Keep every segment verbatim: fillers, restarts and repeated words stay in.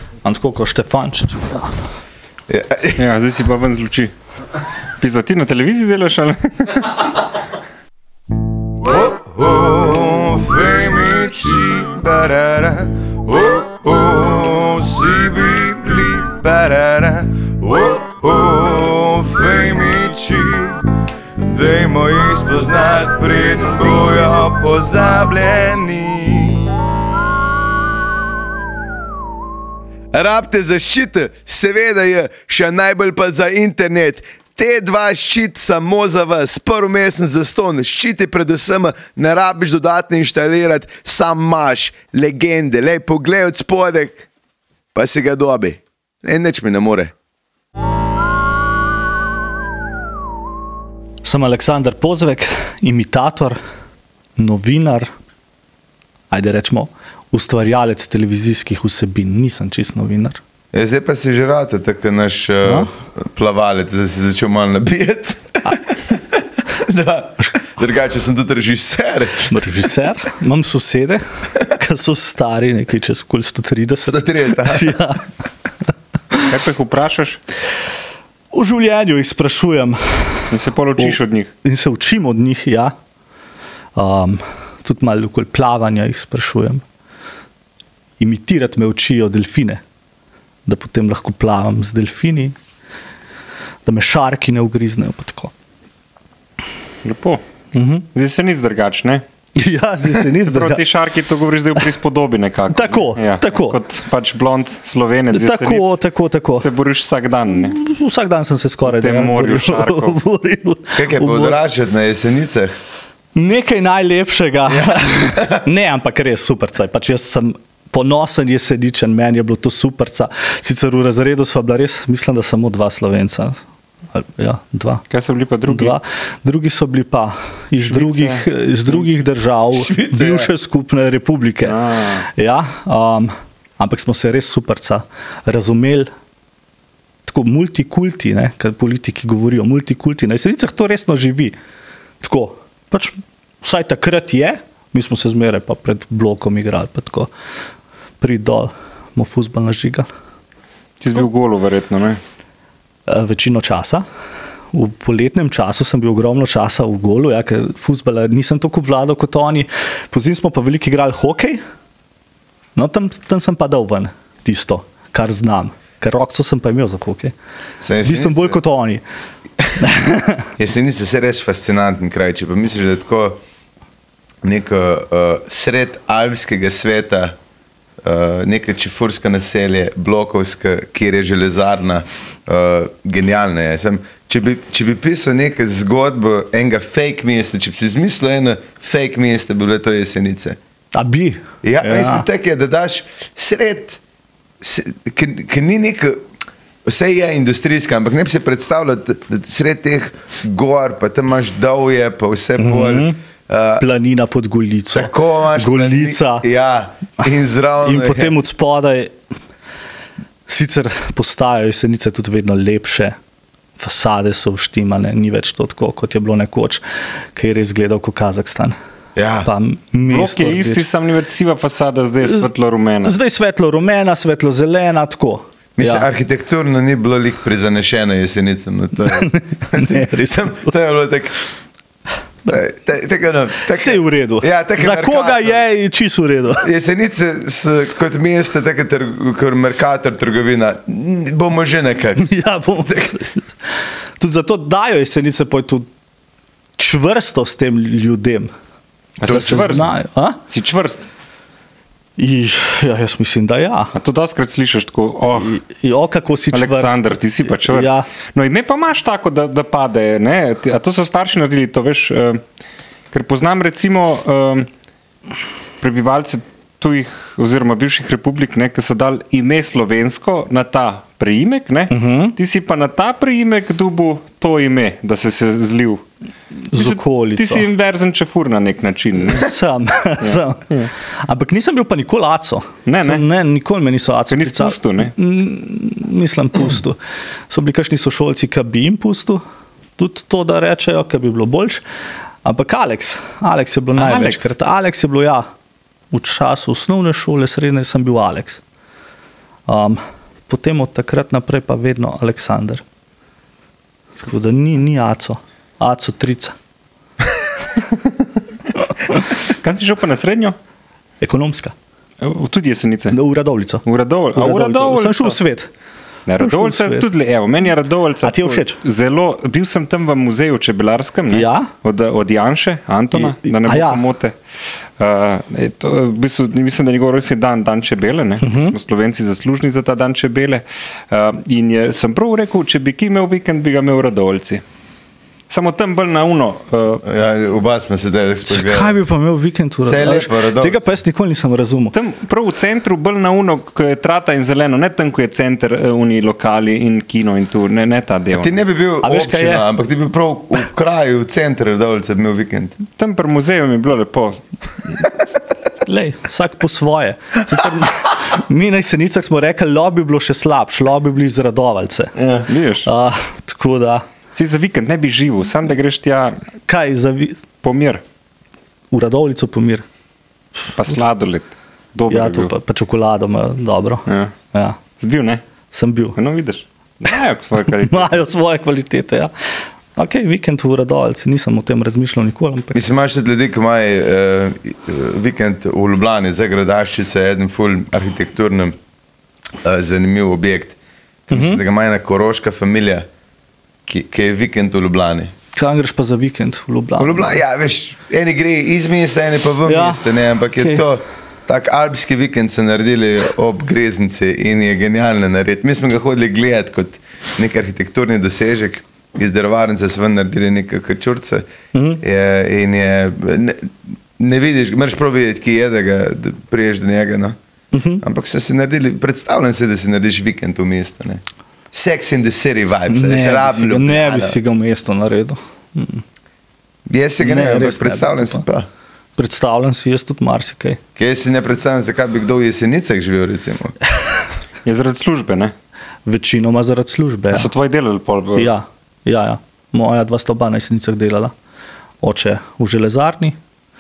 Am tako kot Štefančič. Ja, ja, zdaj si pa ven z luči. Pisa, ti na televiziji delaš, ali? Oh, oh, femici, barara. Oh, oh, si bibli, barara. Oh, oh, femici. Dajmo jih spoznati, preden bojo pozabljeni. Rabite zaščite, seveda je, še najbolj pa za internet. Te dva ščit samo za vas, prvi mesec za ston, ščiti predvsem, ne rabiš dodatno inštalirati, sam imaš legende, lej poglej od spodek, pa si ga dobi. Ne, nič mi ne more. Sem Aleksander Pozvek, imitator, novinar, ajde rečemo, ustvarjalec televizijskih vsebin, nisem čist novinar. Ja, zdaj pa si že rata, tako naš uh, plavalec, zdaj si začel malo nabijati. Da, drugače sem tudi režiser. Režiser, imam sosede, ki so stari, nekaj čez okoli sto trideset. sto trideset, ja. Kaj pa jih vprašaš? V življenju jih sprašujem. In se pol učiš od njih? In se učim od njih, ja. Um, tudi malo okoli plavanja jih sprašujem. Imitirati me učijo delfine, da potem lahko plavam z delfini, da me šarki ne ugriznejo, pa tako. Lepo. Uh-huh. Zdaj se ni zdrgač, ne? Ja, zdaj se ni zdrgač. Prav ti šarki, to govoriš zdaj v prispodobi nekako. Tako, ja, tako. Kot pač blond Slovenec. Tako, tako, tako. Se boriš vsak dan, ne? Vsak dan sem se skoraj v tem morju šarkov. Kaj je pa odražati na Jesenicah? Nekaj najlepšega. Ja. Ne, ampak res superca. Pač jaz sem ponosen Jeseničan, meni je bilo to superca. Sicer v razredu sva bila res, mislim, da samo dva Slovenca. Ja, dva. Kaj so bili pa drugi? Dva. Drugi so bili pa iz, drugih, iz drugih držav, Švice, bivše ja. skupne republike. Ja, um, ampak smo se res superca razumeli, tako multikulti, ne, kaj politiki govorijo, multikulti. Na Jesenicah to resno živi. Tako, pač vsaj takrat je, mi smo se zmeraj pa pred blokom igrali, pa tako pridol, bomo fuzbal nažigali. Ti si bil v golu verjetno, ne? Večino časa. V poletnem času sem bil ogromno časa v golu, ja, ker fuzbala nisem toliko vladal kot oni. Pozim smo pa veliko igrali hokej, no tam, tam sem pa dal ven tisto, kar znam. Ker rokco sem pa imel za hokej. Nisem bolj kot oni. Jesenice se res fascinanten kraj, če pa misliš, da je tako neko uh, sred alpskega sveta, uh, neka čifurska naselje, blokovska, kjer je železarna, uh, genialna je. Sem, če, bi, če bi pisal nekaj zgodbo enega fake mesta, če bi si izmislil eno fake mesta, bi bile to Jesenice. A bi? Ja, ja. Mislim tak je, da daš sred, ker ni neka, vse je industrijska, ampak ne bi se predstavljati, da sred teh gor, pa tam imaš dovje, pa vse pol. Mm-hmm. Uh, planina pod Golico. Tako imaš Golica. Plani, ja, in zravno. In potem od spodaj sicer postajajo Jesenice tudi vedno lepše, fasade so vštimane, ni več to tako, kot je bilo nekoč, ki je res gledal kot Kazahstan. Ja. Blok je isti, sam ni več siva fasada, zdaj je svetlo-rumena. Zdaj je svetlo-rumena, svetlo-zelena, tako. Mislim, ja. Arhitekturno ni bilo lik prizanešeno Jesenicam. No, to je, ne, res. To je bilo tako. Vse je v redu. Ja, za koga je čisto v redu. Jesenice so kot mesto, kot Mercator trgovina. Bomo že nekako. Ja, bomo. Tudi zato dajo Jesenice tudi čvrsto s tem ljudem. A to si čvrst? Si čvrst? I, ja, jaz mislim, da ja. A to doskrat slišiš tako, oh, jo, kako si čvrst. Aleksander, ti si pa čvrst. Ja. No, ime pa imaš tako, da, da pade, ne? A to so starši naredili, to veš, uh, ker poznam recimo uh, prebivalce tujih oziroma bivših republik, ne, ki so dali ime slovensko na ta priimek, ne? Uh-huh. Ti si pa na ta priimek dobil to ime, da si se zlil. Z okolico. Ti si inverzen čefur na nek način. Ne? Sam, ja. Sam. Ja. Ampak nisem bil pa nikoli aco. Ne, ne. ne nikoli me niso aco. Ker nisi pustil, ne? Mislim, pustil. So bili kakšni sošolci, ki bi jim pustil, tudi to, da rečejo, ki bi bilo boljš. Ampak Alex, Alex je bilo največkrat. Alex je bilo, ja, v času osnovne šole, srednje sem bil Alex. Um, potem od takrat naprej pa vedno Aleksandar. Tako da ni, ni Aco, Aco trica. Kaj si šel pa na srednjo? Ekonomska. Tudi Jesenice. V Radovljico. V Radovljico. V Radovljico. Sem šel v svet. Ne, Radovljica tudi, evo, meni je Radovljica. A ti je všeč? Zelo, bil sem tam v muzeju čebelarskem, ne? Ja? Od, od Janše, Antona, I, da ne bo ja. pomote. Uh, to, v bistvu, mislim, da njegov res je dan, dan čebele, ne? Uh -huh. Smo Slovenci zaslužni za ta dan čebele. Uh, in je, sem prav rekel, če bi ki imel vikend, bi ga imel v Radovljici. Samo tam bolj na uno. Uh, ja, oba smo se zdaj spogledali. Kaj bi pa imel vikend v Radovljici? Tega pa jaz nikoli nisem razumel. Tam prav v centru, bolj na uno, ko je trata in zeleno, ne tam, ko je center, uni lokali in kino in tu, ne, ne ta del. A ti ne bi bil občina, ampak ti bi prav v kraju, v centru Radovljice imel vikend. Tam pri muzeju mi je bilo lepo. Lej, vsak po svoje. Sicer, mi na Jesenicah smo rekli, lo bi bilo še slabš, lo bi bili iz Radovljice. Ja, vidiš. Uh, tako da... Si za vikend ne bi živel, sam da greš tja. Kaj za vi... Pomir. V Radovljico pomir. Pa sladoled. Dober ja, to pa, pa čokolado ima dobro. Ja. Ja. Zbil, ne? Sem bil. No, vidiš. Imajo svoje kvalitete. Imajo svoje kvalitete, ja. Ok, vikend v Radovljici, nisem o tem razmišljal nikoli. Ampak... Mislim, imaš tudi ljudi, ki imajo uh, vikend v Ljubljani, za Gradaščice, eden ful arhitekturnem uh, zanimiv objekt, ki mislim, uh -huh. da ga ima ena koroška familija, ki, ki je vikend v Ljubljani. Kaj greš pa za vikend v Ljubljani? V Ljubljani, ja, veš, eni gre iz mesta, eni pa v ja. mesta, ne, ampak okay. je to tak alpski vikend so naredili ob Greznici in je genialno narediti. Mi smo ga hodili gledati kot nek arhitekturni dosežek, iz darovarnice so ven naredili neke kačurce mm -hmm. je, in je, ne, ne vidiš, moraš prav videti, ki je, da ga da priješ do njega, no. Mm -hmm. Ampak so si naredili, predstavljam se, da si narediš vikend v mestu, ne. Sex in the City vibes, ne, še rabim Ljubljana. Ne bi si ga v mestu naredil. Mm. Jaz se ga ne, ne ampak predstavljam si pa. Predstavljam si jaz tudi marsikaj. Kaj jaz si ne predstavljam, zakaj bi kdo v Jesenicah živel, recimo? Je zaradi službe, ne? Večinoma zaradi službe. Ja. So tvoji delali pol? Ja, ja, ja. Moja dva sta oba na Jesenicah delala. Oče v železarni,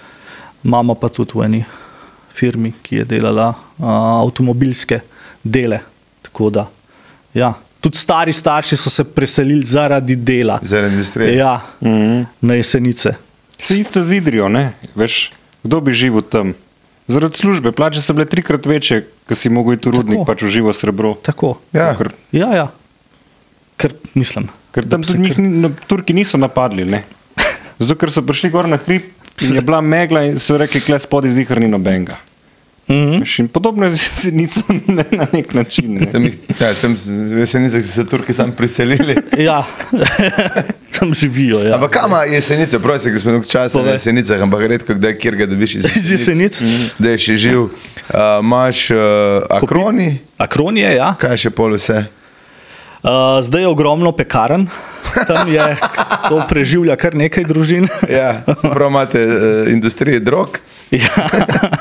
mama pa tudi v eni firmi, ki je delala uh, avtomobilske dele. Tako da, ja. Tudi stari starši so se preselili zaradi dela. Zaradi industrije. Ja, mm-hmm. na Jesenice. Se isto z Idrijo, ne? Veš, kdo bi živel tam? Zaradi službe. Plače so bile trikrat večje, ko si mogel iti v rudnik, pač v živo srebro. Tako. Ja, Ker, ja. ja. Ker mislim. Ker tam tudi njih kar... Turki niso napadli, ne? Zato, ker so prišli gor na hrib in je bila megla in so rekli, kle spodaj zihar ni nobenega. Mm-hmm. Podobno je z Jesenicami na nek način. Ne? Tam, ja, tam v Jesenicah so se Turki sam priselili. Ja, tam živijo. Ja. Ampak kam ima Jesenice? Pravi se, ker smo nekaj časa na Jesenicah, ampak redko kdaj, kjer ga dobiš iz Jesenic. Iz Jesenic? Da je še živ. Imaš uh, uh, Akroni? Akroni je, ja. Kaj še pol vse? Uh, zdaj je ogromno pekarn. Tam je, to preživlja kar nekaj družin. Ja, prav imate uh, industrije drog. Ja.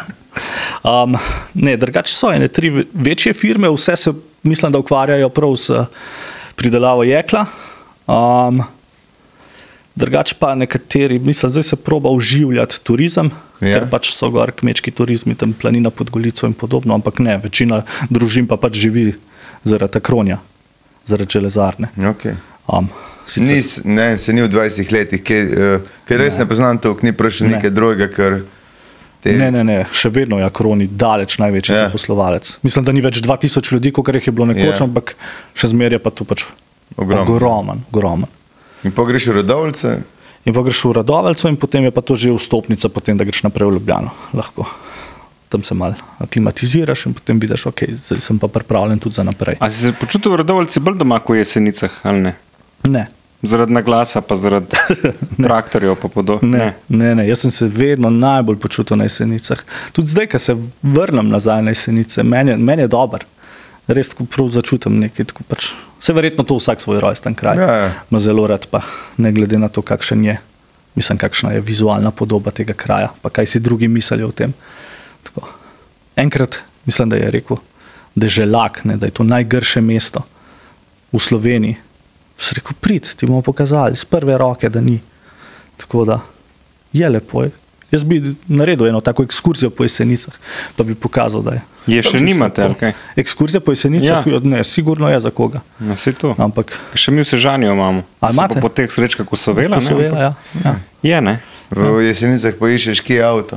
Um, ne, drugače so ene tri večje firme, vse se mislim, da ukvarjajo prav s pridelavo jekla. Um, drugače pa nekateri, mislim, zdaj se proba oživljati turizem, ja. Ker pač so gor kmečki turizmi, tam planina pod Golico in podobno, ampak ne, večina družin pa pač živi zaradi Akronja, zaradi železarne. Okay. Um, sicer... Nis, ne, se ni v dvajsetih letih, ker res ne, ne poznam to, ni prišel nekaj drugega, ker Te... Ne, ne, ne, še vedno je Akroni daleč največji ja. zaposlovalec. Mislim, da ni več dva tisoč ljudi, kolikor jih je bilo nekoč, ja. ampak še zmeraj je pa to pač ogromen, ogromen. In pa greš v Radovljice? In pa greš v Radovljico in potem je pa to že vstopnica, potem da greš naprej v Ljubljano. Lahko. Tam se malo aklimatiziraš in potem vidiš, ok, zdaj sem pa pripravljen tudi za naprej. A si se počutil v Radovljici bolj doma, ko je Jesenicah, ali ne? Ne. Zaradi naglasa, pa zaradi traktorjev, pa podobno. Ne, ne, ne, jaz sem se vedno najbolj počutil na Jesenicah. Tudi zdaj, ko se vrnem nazaj na Jesenice, meni, meni je dober. Res tako prav začutim nekaj, tako pač. Vse verjetno to vsak svoj rojsten kraj. Ja, ja. Ma zelo rad pa, ne glede na to, kakšen je, mislim, kakšna je vizualna podoba tega kraja, pa kaj si drugi mislijo o tem. Tako. Enkrat, mislim, da je rekel, da je Želak, ne, da je to najgrše mesto v Sloveniji. Se rekel, prid, ti bomo pokazali z prve roke, da ni. Tako da je lepo, Jaz bi naredil eno tako ekskurzijo po Jesenicah, pa bi pokazal, da je. Je še nimate, ali kaj? Ekskurzija po Jesenicah, Ja. ne, sigurno je za koga. No, saj to. Ampak, Še mi v Sežanju imamo. A Se imate? pa po teh srečkah, ko so vela, ko so ne? vela, ja. ja. Je, ne? V Jesenicah poiščeš, kje je avto.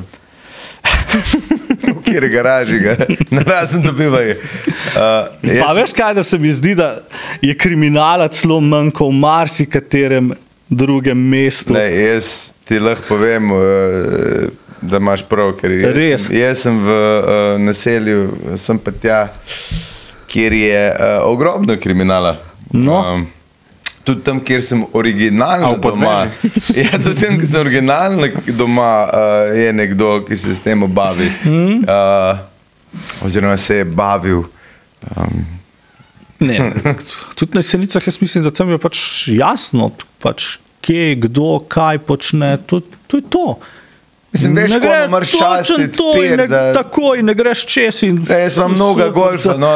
V kjer garaži ga, narazen dobivajo. Uh, Pa veš kaj, da se mi zdi, da je kriminala celo manj kot v marsikaterem drugem mestu. Ne, jaz ti lahko povem, uh, da imaš prav, ker jaz, Res? sem, jaz sem v uh, naselju, sem pa tja, kjer je uh, ogromno kriminala. No. Um, tudi tam, kjer sem originalno A, v doma. Ja, tudi tam, kjer sem originalno doma, uh, je nekdo, ki se s tem bavi. Mm. Uh, oziroma se je bavil. Um, Ne, tudi na Jesenicah jaz mislim, da tam je pač jasno, pač, kje, kdo, kaj počne, to, to je to. Mislim, veš, Ne ko gre moraš točno častiti to in pir, ne, da- takoj, ne greš čez. In, Ja, jaz imam mnogo golfa, no.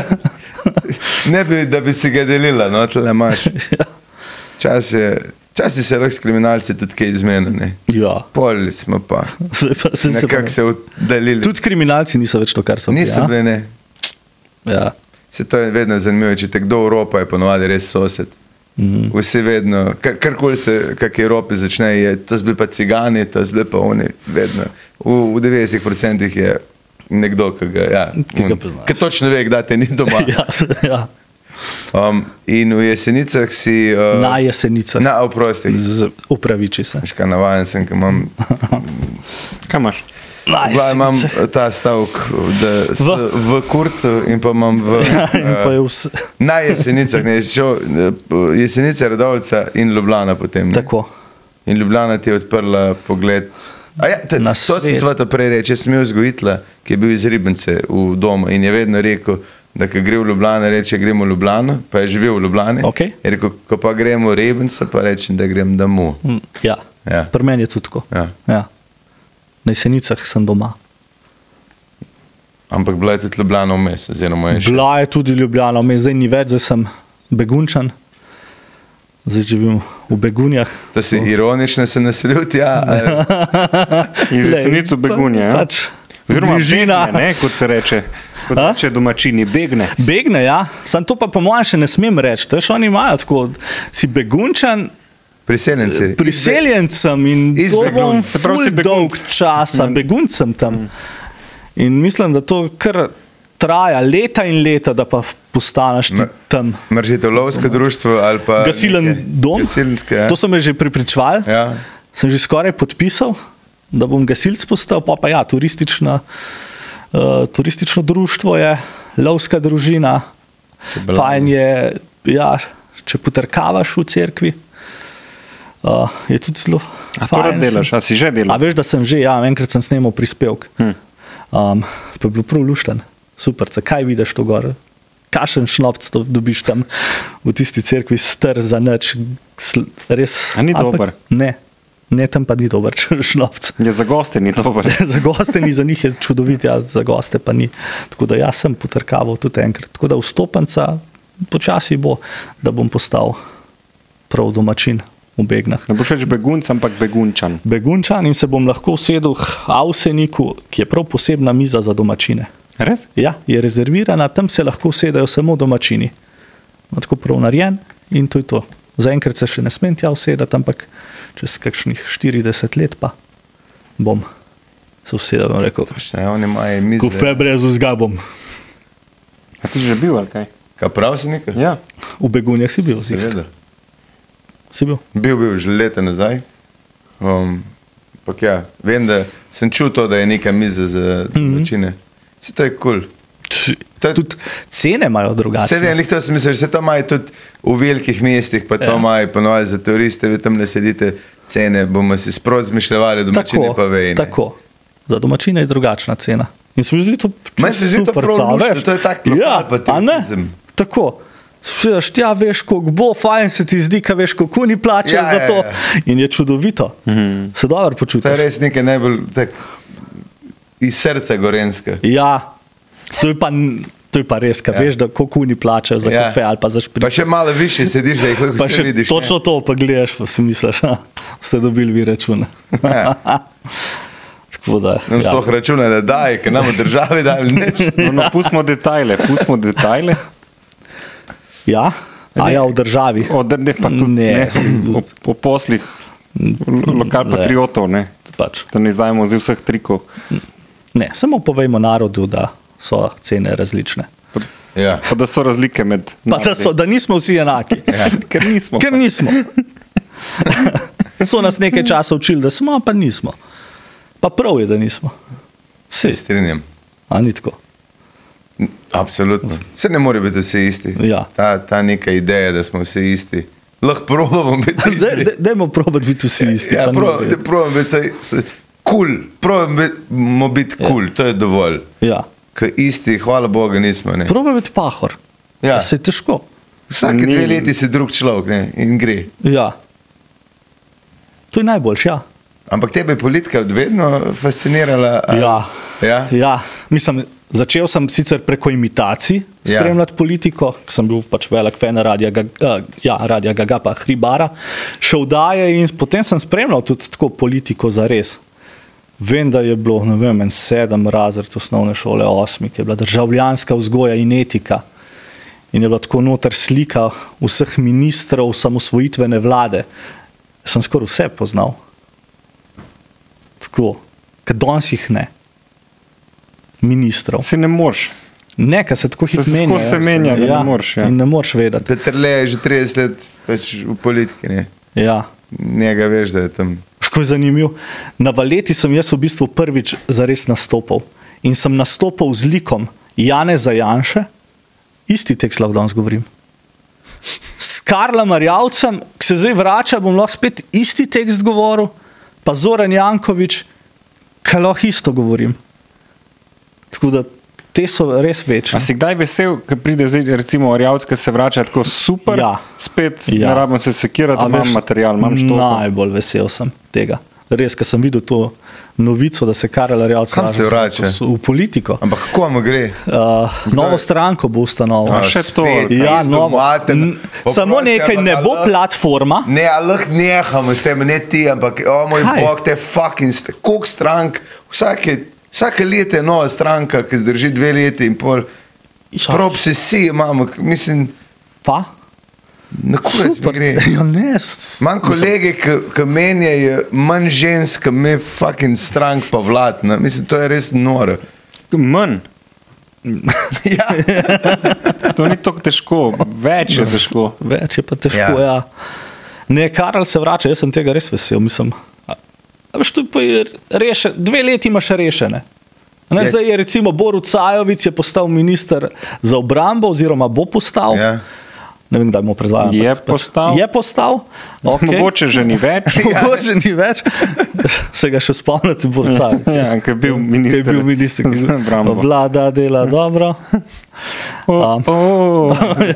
Ne bi, da bi si ga delila, no, tle imaš. Čas je, časi se lahko s kriminalci tudi kaj izmeni, ne. Ja, Pol smo pa zdaj pa se, se pa, nekako se oddalili. tudi kriminalci niso več to, kar so bili. Niso bili, ne. Ja. Se to je vedno zanimivo, če te kdo v Evropa je ponovadi res sosed. Mm. Vsi vedno, kar, karkoli se, kak je Evropi začne, je, to so bili pa cigani, to so bili pa oni, vedno. V, v devetdesetih procentih je nekdo, ki ga, ja, Ki ga on- poznaš. ki točno ve, kdaj te ni doma. Ja, ja. Um, in v Jesenicah si... Uh, Na Jesenicah. Na, oprosti. Z- Upraviči se. Veš kaj, navajen sem, ker imam... Kaj imaš? Na V glavi imam Jesenicah. ta stavek da, s, V- v kurcu in pa imam v... In pa je vse. Na Jesenicah, ne, šel, Jesenice, Radovljica in Ljubljana potem. Ne. Tako. In Ljubljana ti je odprla pogled. A ja, te, Na to sem svet. tvoj prej reči, jaz sem imel vzgojitla, ki je bil iz Ribnice v domu in je vedno rekel, da ko gre v Ljubljano, reče gremo v Ljubljano, pa je živel v Ljubljani. Okej. Je rekel, ko pa gremo v Ribnico, pa rečem, da grem domov. Mm, Ja, Ja. pri meni je tudi tako. Ja. Ja. Na Jesenicah sem doma. Ampak bila je tudi Ljubljana vmes, oziroma je še. Bila je tudi Ljubljana, me zdaj ni več, zdaj sem begunčan. Zdaj živim v Begunjah. To si ironično se naselil tja. ali- Iz Glej, Jesenic v Begunje, ja? Pač, Oziroma bližina. begne, ne, kot se reče. Kot A? reče domačini, begne. Begne, ja. Sam to pa po mojem še ne smem reči. Veš, oni imajo tako, si begunčan, Priseljenci. priseljencem in iz to Begunj. bom Se pravi, si ful dolg begunc. časa, beguncem tam. In mislim, da to kar traja leta in leta, da pa postaneš ti Ma- tam. Mržite lovsko društvo ali pa... Gasilen neke- dom. Gasilske, ja. To so me že pripričvali. Ja. Sem že skoraj podpisal, da bom gasilc postal, pa pa ja, turistična, uh, turistično društvo je, lovska družina. Čebelarna. Fajn je, ja, če potrkavaš v cerkvi, uh, je tudi zelo A to rad delaš, a si že A delal? veš, da sem že, ja, enkrat sem snemal prispevek. Hm. Um, pa je bilo prav lušten, super, kaj vidiš to gor? Kašen šnopc to dobiš tam v tisti cerkvi, str za nič, sl- res. A ni dober? Ne, ne, tam pa ni dober šnopc. Je za goste ni dober. Za goste ni, za njih je čudovit, ja, za goste pa ni. Tako da jaz sem potrkaval tudi enkrat. Tako da vstopenca počasi bo, da bom postal prav domačin v Begnah. Ne boš več begunc, ampak begunčan. Begunčan in se bom lahko usedel v Avseniku, ki je prav posebna miza za domačine. Res? Ja, je rezervirana, tam se lahko usedejo samo domačini. No, tako prav narejen in to je to. Zaenkrat se še ne smem tja usedeti, ampak čez kakšnih štirideset let pa bom se usedel in rekel, Še, oni imajo misle. kofe brez vzgabom. A ti že bil, ali kaj? Kaj prav si nekaj? Ja. V Begunjah si bil, si, Seveda. si bil. Bil bil že leta nazaj. Um, pak ja, vem, da sem čutil to, da je neka miza za domačine. Vse to je kul. To je- Tudi cene imajo Vse drugačne. vem, lih to sem mislil, vse to imajo tudi v velikih mestih, pa to Ja. imajo ponovadi za turiste, vi tam ne sedite cene, bomo si sprot zmišljali, domačini Tako, pa vejo. tako. Za domačine je drugačna cena. In se mi zdi to Meni se zdi to super, prav ca, luštno, veš. to je tak lokal Ja, a ne? patriotizem. Tako. Svidaš, tja veš, koliko bo, fajn se ti zdi, ka veš, koliko oni plačajo Ja, za ja, to. ja. In je čudovito. Mm. Se dobro To je počutiš. res nekaj najbolj tak, iz srca gorenska. Ja, to je pa, to je pa res, ka Ja. veš, da koliko oni plačajo za Ja. kafe ali pa za šprit. Pa še malo više sediš, da jih lahko Pa vse še vidiš. ne. točno to pa gledaš, pa si misliš, da ste dobili vi račun. Ja. Tako da, nam ja. sploh računa, da daj, ker nam v državi dali nič. No, no, pustimo detajle, pustimo detajle. Ja, a ja, v državi. O, ne, pa tudi Ne, ne, o, o poslih lokal patriotov, ne. Pač. Da ne izdajemo z vseh trikov. Ne, samo povejmo narodu, da so cene različne. Ja. Pa da so razlike med Pa da, so, da nismo vsi enaki. Ja. Ker nismo. Ker nismo. So nas nekaj časa učili, da smo, pa nismo. Pa prav je, da nismo. Se Vsi. strinjam. A ni tako? Absolutno. Se ne more biti vsi isti. Ja. Ta, ta neka ideja, da smo vsi isti. Lahko probamo biti isti. Daj- daj- Dajmo probati biti vsi isti. Ja, pa ni pro, v redu. da probamo biti saj- saj- kul. Probamo biti kul, to je dovolj. Ja. Ker isti, hvala Bogu, nismo. Ne. Probaj biti pahor. Ja. Se je težko. Vsake Ni- dve leti si drug človek, ne, in gre. Ja. To je najboljš, ja. Ampak tebe je politika vedno fascinirala? ali- Ja. Ja? Ja, mislim, začel sem sicer preko imitacij Ja. spremljati politiko, ker sem bil pač velik fan Radia Gaga, uh, ja, Radia Gaga pa Hribara, šel daje in potem sem spremljal tudi tako politiko za res. Vem, da je bilo, ne vem, en sedem razred osnovne šole, osmi, ki je bila državljanska vzgoja in etika. In je bila tako noter slika vseh ministrov samosvojitvene vlade. Sem skoraj vse poznal. Tako, ker danes jih ne. Ministrov. Si ne moreš. Ne, ker se tako Se- hitro se menja. skozi se menja, da ne moreš, ja. In ne moreš vedeti. Peterle je že trideset let pač v politiki, ne. Ja. Njega veš, da je tam. Ško je zanimivo. Na Valeti sem jaz v bistvu prvič zares nastopil. In sem nastopil z likom Janeza Janše, isti tekst lahko danes govorim. S Karlom Marjavcem, ki se zdaj vrača, bom lahko spet isti tekst govoril, pa Zoran Janković, ki lahko isto govorim. Tako da te so res večne. A si kdaj vesel, ko pride zdaj recimo Orjavc, ki se vrača tako super, Ja. spet Ja. ne rabim se sekirati, A imam veš, material, imam štoko. Najbolj vesel sem tega. Res, ker sem videl to novico, da se Karel Arjavc Kam se vrača? v politiko. Ampak komu gre? Uh, novo stranko bo ustanovil. A, še to. Ja, pizdo novo. mater. N- Samo Oprosti, nekaj, ampak ne a bo lahko- platforma. Ne, a lahko nehamo s tem, ne ti, ampak o moj Kaj? bog, te fucking, st- koliko strank, vsake, vsake leto je nova stranka, ki zdrži dve leti in pol. Ja. Prav obsesije imamo, k- mislim, Pa? na kurec mi Super. gre. Ja, ne, s- Manj kolege, ki menjajo, manj žensk, ki me fucking strank pa vladna. Mislim, to je res noro. Manj. Ja. To ni tako težko, več je težko. Več je pa težko. Ja. Ja. Ne, Karel se vrača, jaz sem tega res vesel. Mislim, a, a veš, to pa je rešen, dve leti imaš rešene. Ne, Je- zdaj je recimo Borut Sajovic je postal minister za obrambo oziroma bo postal. Ja. Ne vem, kdaj mu predvajam. Je ampak pač postal? Je postal. Okay. Mogoče že ni več. Mogoče ni več. Se ga še spomnite, Borut Sajovic. Ja, ki je bil Ki je minister. bil minister za obrambo. Vlada dela dobro. O, o.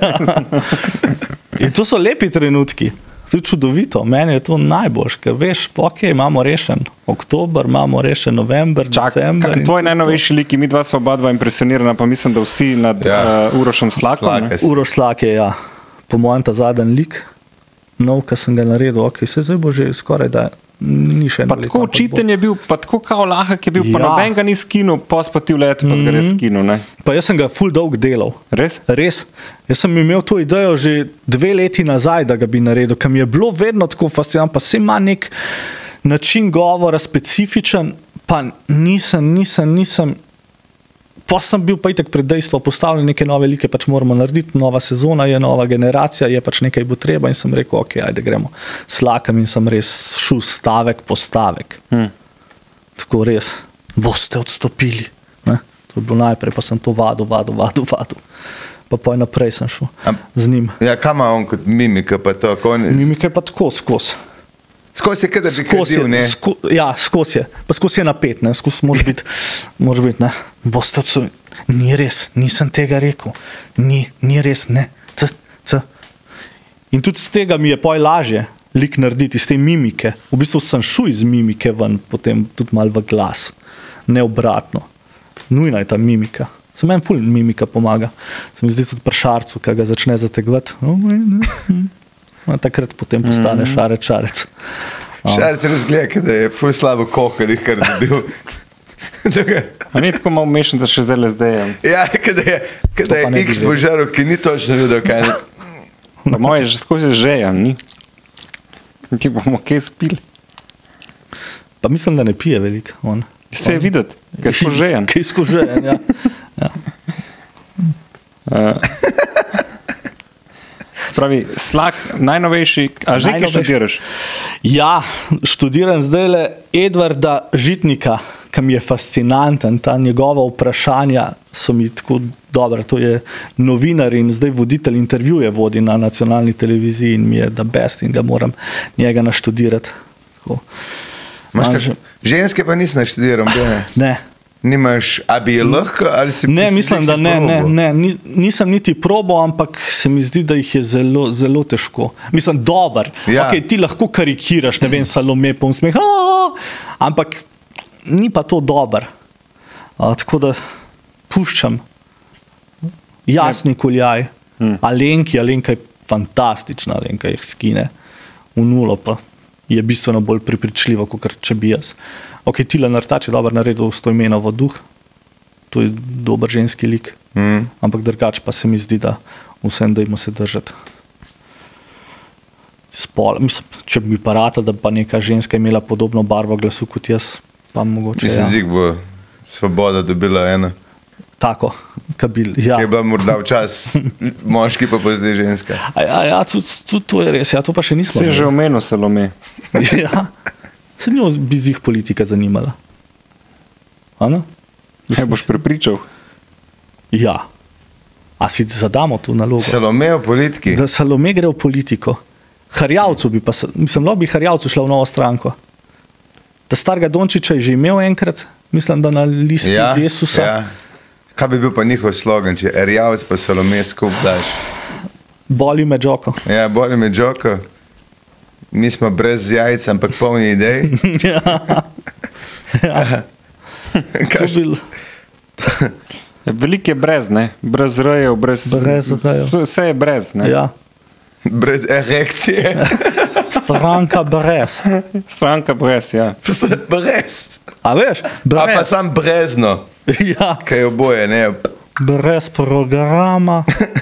In to so lepi trenutki. To je čudovito. Meni je to najboljše, ker veš, ok, imamo rešen oktober, imamo rešen november, Čak, december. kaj, in tvoj to je najnovejši lik, mi dva sva oba dva impresionirana, pa mislim, da vsi nad Ja. ja. uh, Urošem Slakom. Slake ne. si. to. Uroš Slak je, ja, po mojem, ta zadnji lik, nov, ki sem ga naredil, ok, se zdaj bo že skoraj, da ni še eno Pa leto, tako ampak bo. učiten je bil, pa tako kao lahek je bil, pa Ja. noben ga ni skinil, pos pa ti v letu, pa mm -hmm. ga res skinil, ne? Pa jaz sem ga full dolg delal. Res? Res. Jaz sem imel to idejo že dve leti nazaj, da ga bi naredil, ker mi je bilo vedno tako fascinantno, pa se ima nek način govora specifičen, pa nisem, nisem, nisem. Pa sem bil pa itek pred dejstvo postavljen, neke nove like pač moramo narediti, nova sezona je, nova generacija je, pač nekaj bo treba in sem rekel, ok, ajde gremo slakam in sem res šel stavek po stavek. Hm. Tako res, boste odstopili. Ne? To je bilo najprej, pa sem to vadil, vadil, vadil, vadil. Pa poj naprej sem šel Am- z njim. Ja, kam ima on kot mimika, pa to, ko on, Mimika je pa tako skozi. skozi je, kaj da bi Skozi kadil, je, ne? sko, ja, skozi je. Pa skozi je napet, ne, skozi moraš biti, moraš biti, ne. Boste odstopili. Ni res, nisem tega rekel. Ni, ni res, ne. C, c. In tudi z tega mi je poj lažje lik narediti, iz te mimike. V bistvu sem šel iz mimike ven, potem tudi malo v glas. Ne obratno. Nujna je ta mimika. Sem en ful mimika pomaga. Se mi zdi tudi pri Šarcu, ki ga začne zategovati. No, takrat potem postane šarec šarec. Šar se razgleda, da je ful slabo kohali, kar je bil. A ni tako malo mešnica še z L S D-jem? Ja, kada je, kada je X požaril, ki ni točno videl, kaj ne. Pa moje že skozi žejem, ni? Ki bomo kaj spili. Pa mislim, da ne pije veliko. On. Se je videti, kaj je skožejen. Kaj je skožejen, ja. ja. Uh, spravi, Slak, najnovejši, a že kaj študiraš? Ja, študiram zdaj le Edvarda Žitnika, ki mi je fascinanten, ta njegova vprašanja so mi tako dobra. To je novinar in zdaj voditelj intervjuje vodi na nacionalni televiziji in mi je da best in ga moram njega naštudirati. Maš, ženske pa nisem naštudiral, ne? Ne. Nimaš, a bi je lahko, ali si ne, mislim, da ne, ne, ne, nisem niti probal, ampak se mi zdi, da jih je zelo, zelo težko. Mislim, dober, ja. Okay, ti lahko karikiraš, ne vem, Salome pa usmeh, ampak ni pa to dober. A, tako da puščam. Jasni Kuljaj, hmm. Alenki, Alenka je fantastična, Alenka jih skine v nulo, pa je bistveno bolj pripričljiva, kot če bi jaz. Ok, Tila Nartač je dober naredil Stojmenovo duh, to je dober ženski lik, hmm. ampak drugač pa se mi zdi, da vsem dajmo se držati. Spol, mislim, če bi pa rata, da pa neka ženska imela podobno barvo glasu kot jaz, pa mogoče. Mislim, ja. Zik bo Svoboda dobila ena. Tako, kabil, ja. Ki je bila morda včas moški, pa pa zdaj ženska. A, a, ja, tudi to je res, ja, to pa še nismo. Se je že omenil Salome. Ja, se njo bi zih politika zanimala. Ano? Ne boš prepričal? Ja. A si zadamo tu nalogo? Salome v politiki? Da Salome gre v politiko. Harjavcu bi pa, mislim, bi Harjavcu šla v novo stranko. Ta starega Dončiča je že imel enkrat, mislim, da na listi ja, Desusa. Ja. Kaj bi bil pa njihov slogan, če Erjavec pa Salome skup daš? Boli me Džoko. Ja, boli me Džoko. Mi smo brez jajca, ampak polni idej. ja. ja. Bil... Veliko je brez, ne? Brez rejev, brez... Brez rejev. Vse je brez, ne? Ja. Brez erekcije. Stranka brez. Stranka brez, ja. Brez. A veš? Brez. A pa sam brezno. Ja. Kaj je oboje, ne? Brez programa.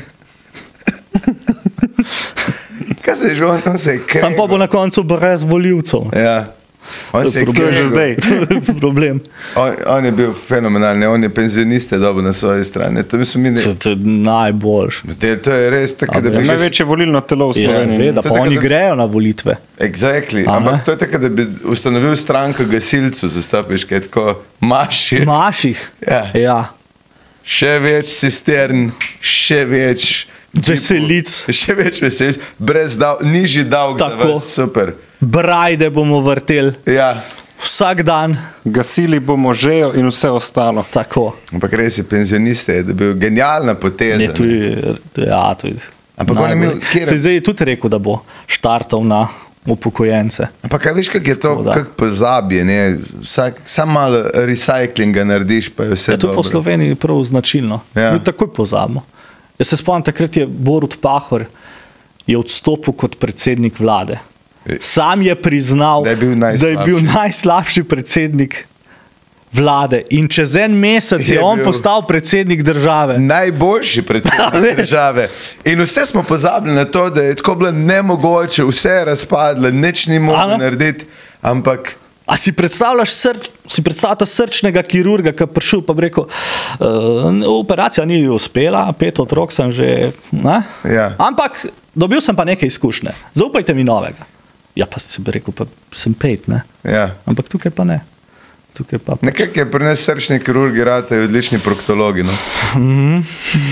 Kaj se je že on, on se je kregal. Sam pa bo na koncu brez voljivcev. Ja. On se je kregal. Že zdaj. To je problem. On, on je bil fenomenalni, on je penzioniste dobil na svoje strani. To, ne... to, to je najboljš. To je res tako, da bi... Največje volilno telo v Sloveniji. Ja, pa oni da... grejo na volitve. Exactly. Ampak to je tako, da bi ustanovil stranko gasilcu, zastopiš, kaj je tako maših. Maših? Ja. Ja. Še več cistern, še več... Veselic. Še več veselic, brez dav, nižji davk za vas, super. Brajde bomo vrteli. Ja. Vsak dan. Gasili bomo žejo in vse ostalo. Tako. Ampak res je penzioniste, da bi bil genialna poteza. Ne, tu je, ja, tu je. Ampak on je imel, kjer... Se zdaj je tudi rekel, da bo štartal na upokojence. Ampak kaj veš, kak je to, kak pozabje, ne? Vsak, sam malo recyklinga narediš, pa je vse ja, to dobro. Po Sloveniji prav značilno. Ja. Mi takoj pozabimo. Jaz se spomnim, takrat je Borut Pahor je odstopil kot predsednik vlade. Sam je priznal, da je bil najslabši, da je bil najslabši predsednik vlade in čez en mesec je, je on postal predsednik države. Najboljši predsednik države. In vse smo pozabili na to, da je tako bilo nemogoče, vse je razpadlo, nič ni mogel narediti, ampak... A si predstavljaš srč, si predstavljaš srčnega kirurga, ki je prišel pa bi rekel, uh, operacija ni uspela, pet otrok sem že, ne? Ja. Ampak dobil sem pa neke izkušnje, zaupajte mi novega. Ja, pa si bi rekel, pa sem pet, ne? Ja. Ampak tukaj pa ne. Tukaj pa nekak je pri nas srčni kirurgi ratajo odlični proktologi, no? Mm-hmm.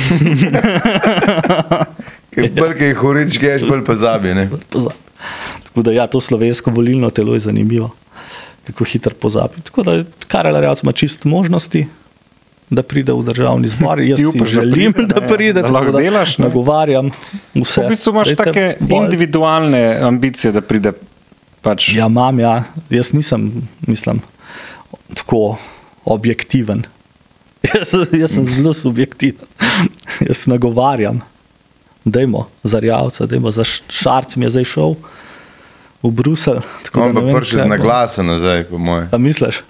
Kaj bolj, kaj jih urič geš, bolj pozabi, ne? Pozabi. Tako da ja, to slovensko volilno telo je zanimivo. Kako hitro pozabi. Tako da Karel Erjavec ima čist možnosti, da pride v državni zbor. Jaz si želim, da pride, da, pride, da lahko delaš, ne? Nagovarjam vse. V bistvu imaš take individualne ambicije, da pride pač... Ja, imam, ja. Jaz nisem, mislim, tako objektiven. Jaz, jaz sem zelo subjektiven. Jaz nagovarjam. Dajmo za Erjavca, dajmo za Šarc mi je zdaj šel. v Bruselj. On pa prišel z naglasa nazaj, po moje. A misliš?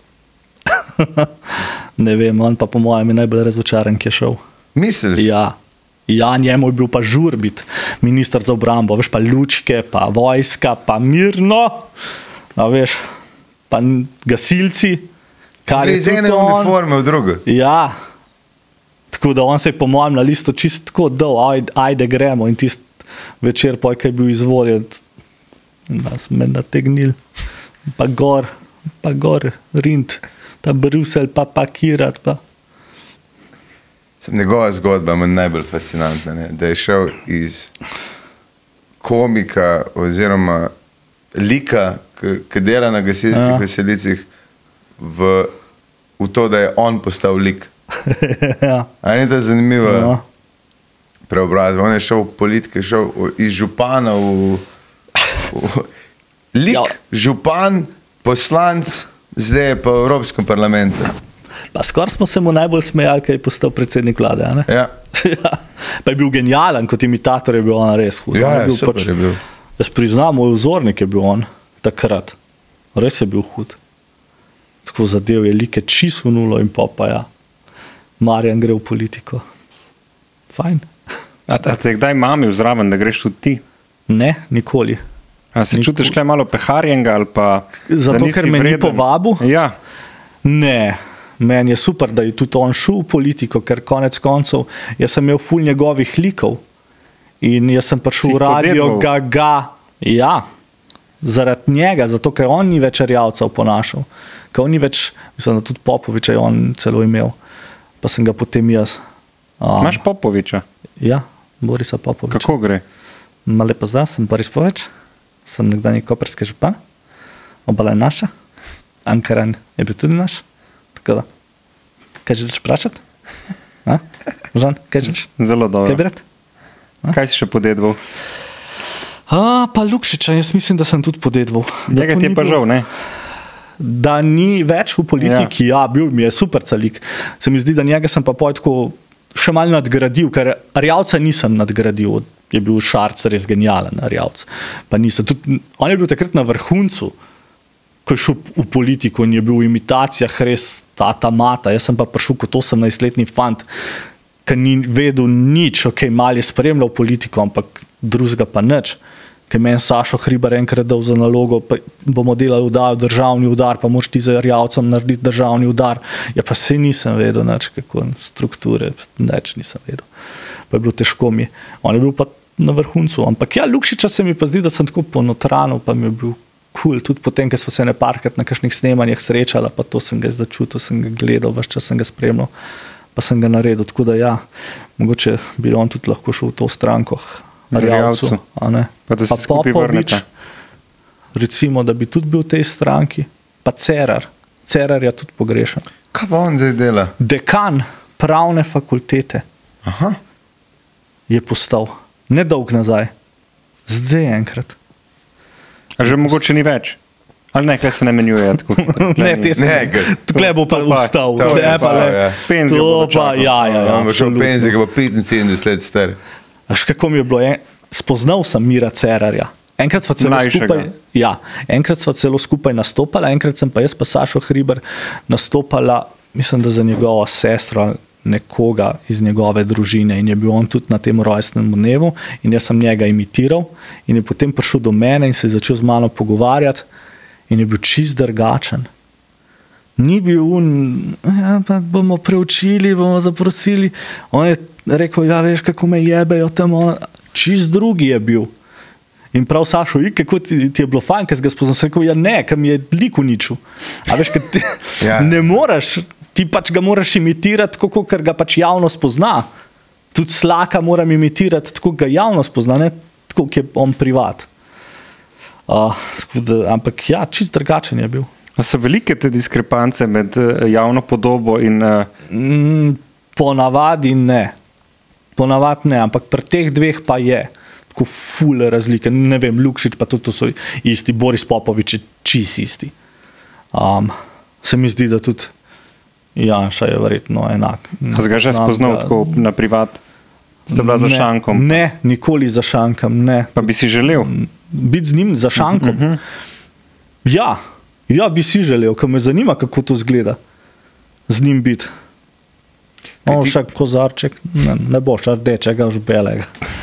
Ne vem, on pa po mojem je najbolj razočaran, ki je šel. Misliš? Ja. Ja, njemu je bil pa žur biti minister za obrambo, veš, pa lučke, pa vojska, pa mirno, a veš, pa gasilci, kar je iz ene uniforme v drugo. Ja, tako da on se je po mojem na listo čist tako dal, ajde, ajde gremo in tist večer, pa je bil izvoljen, nas me nategnil, pa gor, pa gor, rind, ta Bruselj, pa pakirat, pa. Njegova zgodba je najbolj fascinantna, ne? Da je šel iz komika oziroma lika, ki dela na gasilskih ja. veselicih, v, v to, da je on postal lik. Ja. A ni to zanimivo? Ja. Preobrazba. On je šel v politike, šel iz župana v, v lik, ja. župan, poslanc, zdaj je pa v Evropskem parlamentu. Pa skoraj smo se mu najbolj smejali, ker je postal predsednik vlade. Ne? Ja. Ja. Pa je bil genijalen, kot imitator je bil on res hud. Ja, je bil super pač, je bil. Jaz priznam, moj vzornik je bil on takrat. Res je bil hud. Tako zadev je like čisto nulo in pa pa ja. Marjan gre v politiko. Fajn. A, a te kdaj mami vzraven, da greš tudi ti? Ne, nikoli. A se nikoli. Čutiš kaj malo peharjenga ali pa... Zato, ker me ni povabil? Ja. Ne. Meni je super, da je tudi on šel v politiko, ker konec koncev, jaz sem imel ful njegovih likov in jaz sem prišel v radio ga, ga, ja, zaradi njega, zato ker on ni več Erjavcev ponašal, ker on ni več, mislim, da tudi Popoviča je on celo imel, pa sem ga potem jaz. Um, Imaš Popoviča? Ja, Borisa Popoviča. Kako gre? Ma lepo zda, sem Boris Popovič, sem nekdanji koperski župan, obala je naša, Ankaran je bil tudi naš. Tako da, kaj želiš vprašati? Žan, kaj želiš? Zelo dobro. Kaj bi rad? Kaj si še podedval? A, pa Lukšiča, jaz mislim, da sem tudi podedval. Njega ti je pa žal, ne? Da ni več v politiki, ja, ja bil mi je super calik. Se mi zdi, da njega sem pa tako še malo nadgradil, ker Erjavca nisem nadgradil, je bil Šarc res genijalen Erjavc. Pa nisem, tudi, on je bil takrat na vrhuncu, ko je šel v politiko in je bil v imitacijah res tata mata. Jaz sem pa prišel kot osemnajstletni fant, ki ni vedel nič, ok, mal je spremljal politiko, ampak drugega pa nič. Ker meni Sašo Hribar enkrat dal za nalogo, pa bomo delali udar, državni udar, pa moraš ti za Erjavcem narediti državni udar. Ja, pa se nisem vedel, nič, kako strukture, nič nisem vedel. Pa je bilo težko mi. On je bil pa na vrhuncu, ampak ja, Lukšiča se mi pa zdi, da sem tako ponotranil, pa mi je bil cool. Tudi potem, ker smo se ne parkrat na kakšnih snemanjih srečali, pa to sem ga začutil, sem ga gledal, vaš čas sem ga spremljal, pa sem ga naredil. Tako da ja, mogoče bi on tudi lahko šel v to stranko Erjavcu. Pa da se pa skupaj vrnete. Recimo, da bi tudi bil v tej stranki. Pa Cerar. Cerar je tudi pogrešan. Kaj pa on zdaj dela? Dekan pravne fakultete. Aha. Je postal. Nedolg nazaj. Zdaj enkrat. A že mogoče ni več? Ali ne, kaj se ne menjuje? Ne, te se ne. Tukaj bo pa ustal. Tukaj pa le. Penzijo bo čakal. Ja, ja, ja. On bo šel v penzijo, ki bo petinsedemdeset let star. Až kako mi je bilo? Spoznal sem Mira Cerarja. Enkrat sva celo skupaj, ja, enkrat sva celo skupaj nastopala, enkrat sem pa jaz pa Sašo Hribar nastopala, mislim, da za njegovo sestro nekoga iz njegove družine in je bil on tudi na tem rojstnem dnevu in jaz sem njega imitiral in je potem prišel do mene in se je začel z mano pogovarjati in je bil čist drugačen. Ni bil un, ja, pa bomo preučili, bomo zaprosili. On je rekel, ja, veš, kako me jebejo tam, čist drugi je bil. In prav Sašo, kako ti, ti je bilo fajn, ker si ga spoznal, sem rekel, ja ne, ker mi je lik uničil. A veš, ker ti ja. ne moreš, ti pač ga moraš imitirati, tako, ker ga pač javno spozna. Tudi Slaka moram imitirati, tako ga javno spozna, ne tako, ki je on privat. Uh, da, ampak ja, čist drugačen je bil. A so velike te diskrepance med javno podobo in... Uh... Mm, ponavadi ne. Ponavadi ne, ampak pri teh dveh pa je. Tako ful razlike. Ne vem, Lukšič pa tudi to so isti, Boris Popovič je čist isti. Um, se mi zdi, da tudi Janša je verjetno enak. A si ga že spoznal ga... tako na privat? Ste bila za ne, šankom? Ne, nikoli za šankom, ne. Pa bi si želel? biti z njim za šankom. Uh -huh. Ja, ja, bi si želel, ker me zanima, kako to zgleda. Z njim biti. No, še kozarček, ne, ne boš rdečega, už belega.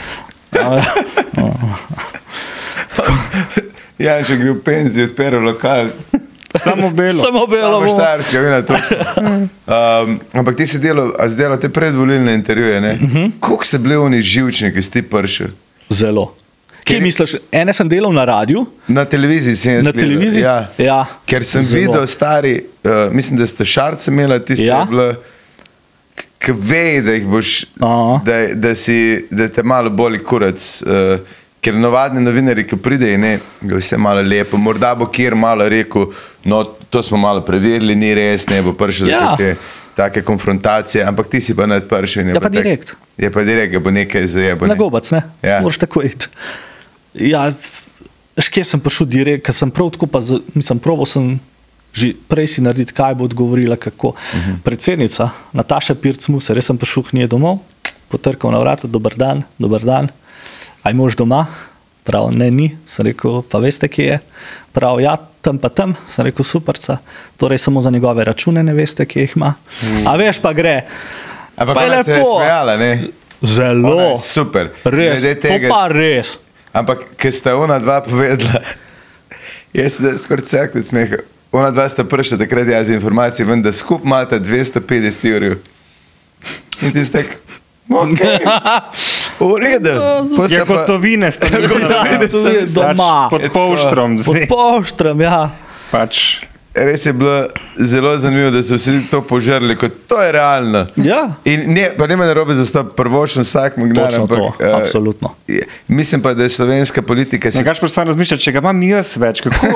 Ja, če gre v penzijo, odpere lokal. Samo belo. Samo belo. Samo štajerska, vina to. Um, ampak ti si delal, a si delal te predvolilne intervjuje, ne? Uh -huh. Koliko se bili oni živčni, ki si ti prišel? Zelo. Kje misliš, ene sem delal na radiju? Na televiziji sem jaz Na gledal. televiziji? Ja. Ja. Ker sem Zelo. videl stari, uh, mislim, da ste šarce imela, tiste Ja. je bilo, ki ve, da jih boš, Aha. da, da, si, da te malo boli kurac. Uh, ker navadni novinari, ki pridejo, ne, ga vse malo lepo, morda bo kjer malo rekel, no, to smo malo preverili, ni res, ne bo prišel Ja. do take, take konfrontacije, ampak ti si pa nadpršen. Ja, pa direkt. Je pa direkt, ga bo nekaj zajebo. Na gobac, ne? Ja. Moraš tako iti. Ja, škje sem prišel direkt, ker sem prav tako, pa z, mislim, proval sem že prej si narediti, kaj bo odgovorila, kako. Uh -huh. Predsednica Nataša Pirc-Musar, res sem prišel k njej domov, potrkal na vrata, dober dan, dober dan, aj mož doma? Prav, ne, ni. Sem rekel, pa veste, kje je? Prav, ja, tam pa tam. Sem rekel, superca. Torej, samo za njegove račune ne veste, kje jih ima. Uh. A veš, pa gre. Ampak pa je ona se je lepo. smejala, ne? Zelo. Ona je super. Res, Glede to tega- pa res. Ampak, ker sta ona dva povedala, jaz sem skoraj cerkve smeha. Ona dva sta prišla takrat jaz z informacije, ven, da skup imata dvesto petdeset evrov. In ti ste tak, ok, v redu. Pol Je sta pa- gotovine, sta Gotovine sta je doma. pod polštrom. Pod zdaj poštrom, ja. Pač. Res je bilo zelo zanimivo, da so vsi to požrli, kot to je realno. Ja. In ne, pa nema narobe za to prvošen vsak magnar, Točno ampak to, eh, absolutno. je- mislim pa, da je slovenska politika si Nekaj pa sam razmišljati, če ga imam jaz več, kako?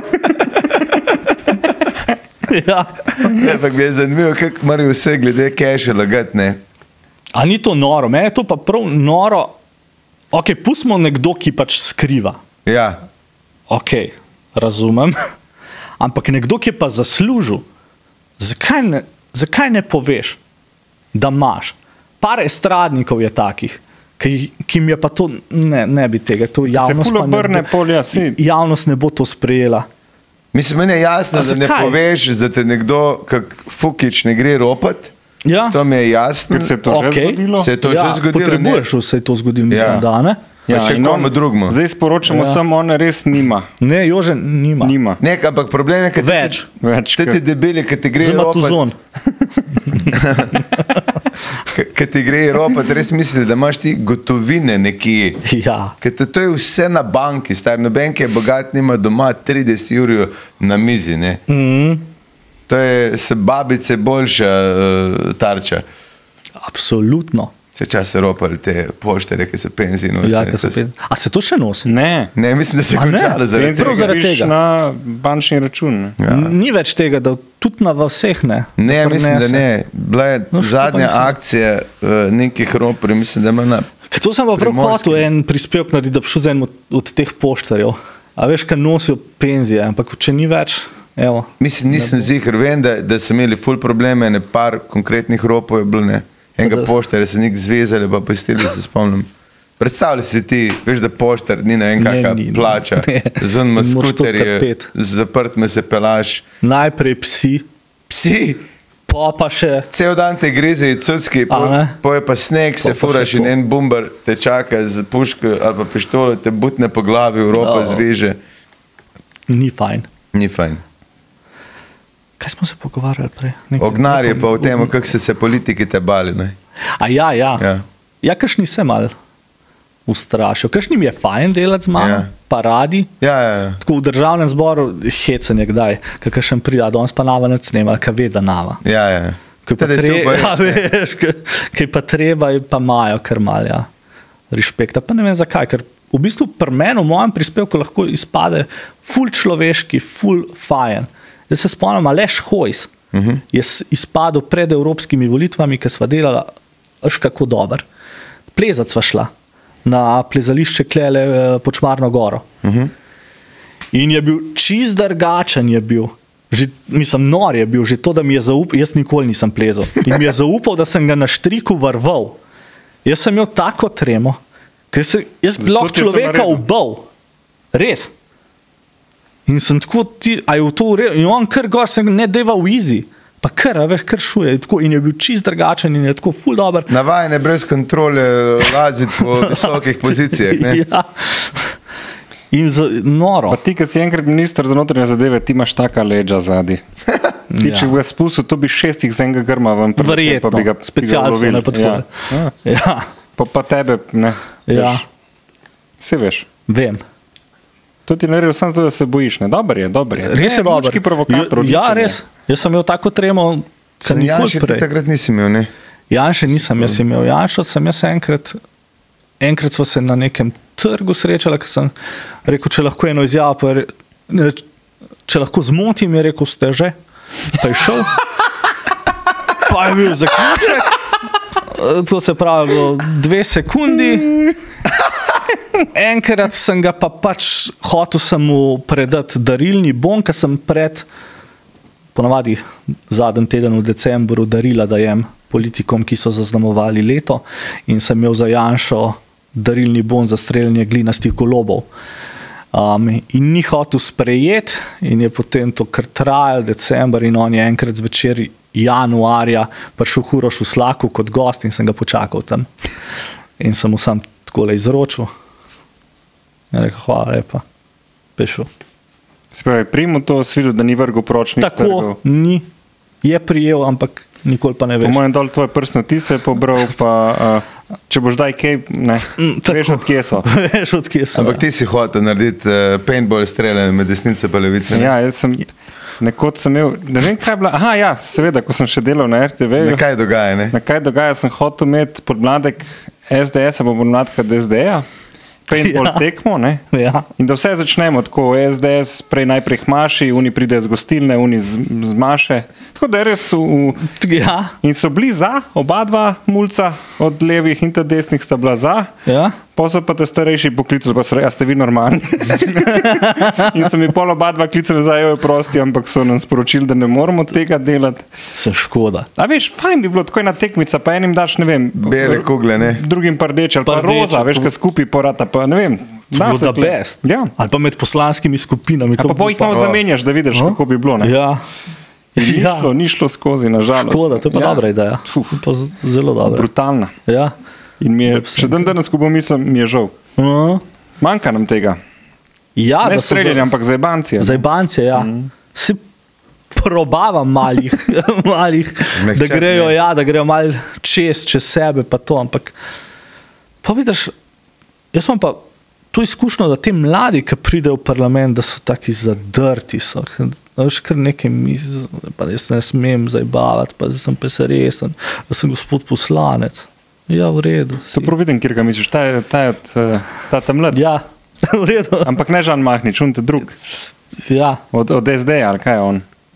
Ja. ampak mi je zanimivo, kako morajo vse glede keša lagati, ne. A ni to noro? Meni je to pa prav noro. Ok, pustimo nekdo, ki pač skriva. Ja, Ok, razumem. Ampak nekdo, ki je pa zaslužil, zakaj ne, zakaj ne poveš, da imaš? Par estradnikov je takih, ki, ki jim je pa to, ne, ne bi tega, to Se javnost ful pa ne obrne, bo- pol ja, si. javnost ne bo to sprejela. mislim, meni je jasno, A da ne zakaj? poveš, da te nekdo, kak Fukič, ne gre ropat. Ja, To mi je jasno. Ker se je to Okej. že zgodilo. Se je to ja, že zgodilo. potrebuješ, da se je to zgodilo, mislim, Ja. da ne. Pa še in komu on- drugemu. Zdaj sporočamo, Ja. samo on res nima. Ne, Jože nima. Nima. Ne, ampak problem je, Več. Več, Te ti kot- debeli, ki ti gre Zelo ropat, tuzon. ki ti gre ropat, res misli, da imaš ti gotovine nekje. Ja. Ker to, to je vse na banki, star noben, ki je bogat, nima doma trideset jurjev na mizi. Ne? Mm, To je se babice boljša uh, tarča. absolutno. Vse čas se ropali te poštere, ki se penzije nosijo. Ja, ke so pe- A se to še nosi? Ne. Ne, mislim, da se je A ne? končalo zaradi Penzije Prav tega. zaradi dobiš tega. na bančni račun. Ne. Ja. Ni več tega, da tudi na vseh ne. Ne, Da mislim, da prinese. ne. Bila je No, što pa zadnja nisem? akcija uh, nekih roparjev, mislim, da ima na... Ker to sem pa prav Primorski. hotel en prispevek narediti, da bi šel za en od, od teh poštarjev. A veš, kaj nosijo penzije, ampak če ni več, evo. Mislim, nisem ziher, vem, da, da so imeli ful probleme, ne par konkretnih ropov je bilo, ne. Enega Da- poštara se nik zvezali, pa pustili, se spomnim. Predstavljaj si ti, veš, da poštar ni na en Ne, kakšna ni, ne. plača. Ne. Zunaj ima Moraš to skuterje, trpeti. zaprt me se pelaš. Najprej psi, Psi, pa pa še. cel dan te grizejo cucki, A, ne? po je pa sneg, se Pa pa furaš še in to. en bomber te čaka z puško ali pa pištolo, te butne po glavi, v ropa Oh. zveže. Ni fajn. Ni fajn. Kaj smo se pogovarjali prej? Nekaj- Ognar je pa o tem, nekaj- kako so se politiki te bali. Ne? A ja, ja. Ja. Ja, kakšni se mal ustrašil. Kakšnim je fajn delati z mano, Ja. pa radi. Ja, ja, ja. Tako v državnem zboru hecen je kdaj, kakšen prija, danes pa nava ne snema, kaj ve, da nava. ja, ja. Kaj pa, Tedaj si tre... upa ja, reči, ne. veš, kaj, kaj pa treba, je pa imajo kar mal, ja. Respekta. Pa ne vem zakaj, ker v bistvu pri meni v mojem prispevku lahko izpade ful človeški, ful fajen. Jaz se spomnim, Aleš Hojs uh -huh. je s- izpadel pred evropskimi volitvami, ki sva delala, veš kako dober. Plezat sva šla na plezališče Klele eh, pod Šmarno goro. Uh -huh. In je bil čist drugačen, je bil. Že, mislim, nor je bil, že to, da mi je zaupal, jaz nikoli nisem plezal. In mi je zaupal, da sem ga na štriku vrval. Jaz sem imel tako tremo, ker se, jaz bi Zato lahko ti je to človeka naredil. ubal. Res. In sem tako, ti, a je v to urejo, in on kar gor sem ne deva v easy, pa kar, a veš, kar šuje, tako, in je bil čist drugačen in je tako ful dober. Navajen je brez kontrole laziti po visokih pozicijah, ne? Ja. In z, noro. Pa ti, ki si enkrat minister za notranje zadeve, ti imaš taka leđa zadi. Ti, če Ja. bi ga spustil, to bi šestih z enega grma ven. Verjetno, pa bi ga, specialcev, bi ga ne pa tako. ja. Ja. Ja, Pa, pa tebe, ne. ja, Veš, vse veš. vem. To ti naredil samo zato, da se bojiš. Ne? Dober je, dober je. Res je dober. Muški provokator. Ja, odličen je. res. Jaz sem imel tako tremo, kot nikoli Janše ti prej. takrat nisi imel, ne? Janše nisem, jaz sem imel Janšo, sem jaz enkrat, enkrat smo se na nekem trgu srečali, ker sem rekel, če lahko eno izjavo, pa je re- ne, če lahko zmotim, je rekel, ste že, pa je šel. Pa je bil zaključek, to se pravi, bilo dve sekundi. Enkrat sem ga pa pač hotel sem mu predati darilni bon, ker sem pred, ponavadi zadnji teden v decembru darila dajem politikom, ki so zaznamovali leto, in sem imel za Janšo darilni bon za streljanje glinastih golobov. Um, in ni hotel sprejeti, in je potem to kar trajalo december, in on je enkrat zvečer januarja prišel Huroš v Slaku kot gost in sem ga počakal tam. In sem mu sam takole izročil. In rekel, hvala lepa, pešel. Se pravi, primo to si videl, da ni vrgel pročnih Tako trgov. ni, je prijel, ampak nikoli pa ne Po veš. mojem dol tvoje prstno ti se je pobral, pa uh, če boš daj kaj, ne, tako. veš od kje so. Veš, od kje sem. Ampak ti si hotel narediti uh, paintball streljanje med desnice pa levice. ne? Ja, jaz sem, nekoč sem imel, ne vem kaj je bila, aha ja, seveda, ko sem še delal na R T V-ju, Na kaj dogaja, ne? na kaj dogaja, sem hotel imeti podmladek S D S-a, pa podmladka D S D-ja, paintball Ja. tekmo, ne. Ja. In da vse začnemo tako, S D S prej najprej hmaši, oni pridejo z gostilne, oni z, z maše. Tako da je res v, v, Ja, in so bili za, oba dva mulca od levih in ta desnih sta bila za. ja. Pa so pa te starejši poklicali, pa so rekli, a ste vi normalni. In so mi pol oba dva klicali za, jo je prosti, ampak so nam sporočili, da ne moramo tega delati. Se škoda. A veš, fajn bi bilo tako ena tekmica, pa enim daš, ne vem, Bele kugle, ne? drugim pa rdeče ali pa, Pa pa rdeče, roza, veš, to- kaj skupaj porata, pa ne vem. Da se Za tle- best. Ja. Ali pa med poslanskimi skupinami. A to pa bi pa jih pa- malo zamenjaš, da vidiš, kako bi bilo. Ne? Ja. In Ni, Ja. šlo, ni šlo skozi, nažalost. Škoda, to je pa Ja. dobra ideja. Fuf. To je pa zelo dobra. Brutalna. Ja. In mi je, še dan danes, ko bom mislil, mi je žal. Uh, Manjka nam tega. ja, Ne da so streljanje, ampak zajbancije. za bance, ja. Mm. Si probavam malih, malih da Zmehčati, grejo, ne. ja, da grejo mal čez, čez sebe, pa to, ampak pa vidiš, jaz imam pa to izkušnjo, da ti mladi, ki pridejo v parlament, da so taki zadrti, so, da veš kar nekaj misli, pa jaz ne smem zajbavati, pa zdaj sem pa se resen, da sem gospod poslanec. Ja, v redu. To Si. prav vidim, kjer ga misliš, ta je ta, je od, eh, ta, ta mlad. Ja, v redu. Ampak ne Žan Mahnič, on te drug. Ja, Od, od S D, ali kaj je on?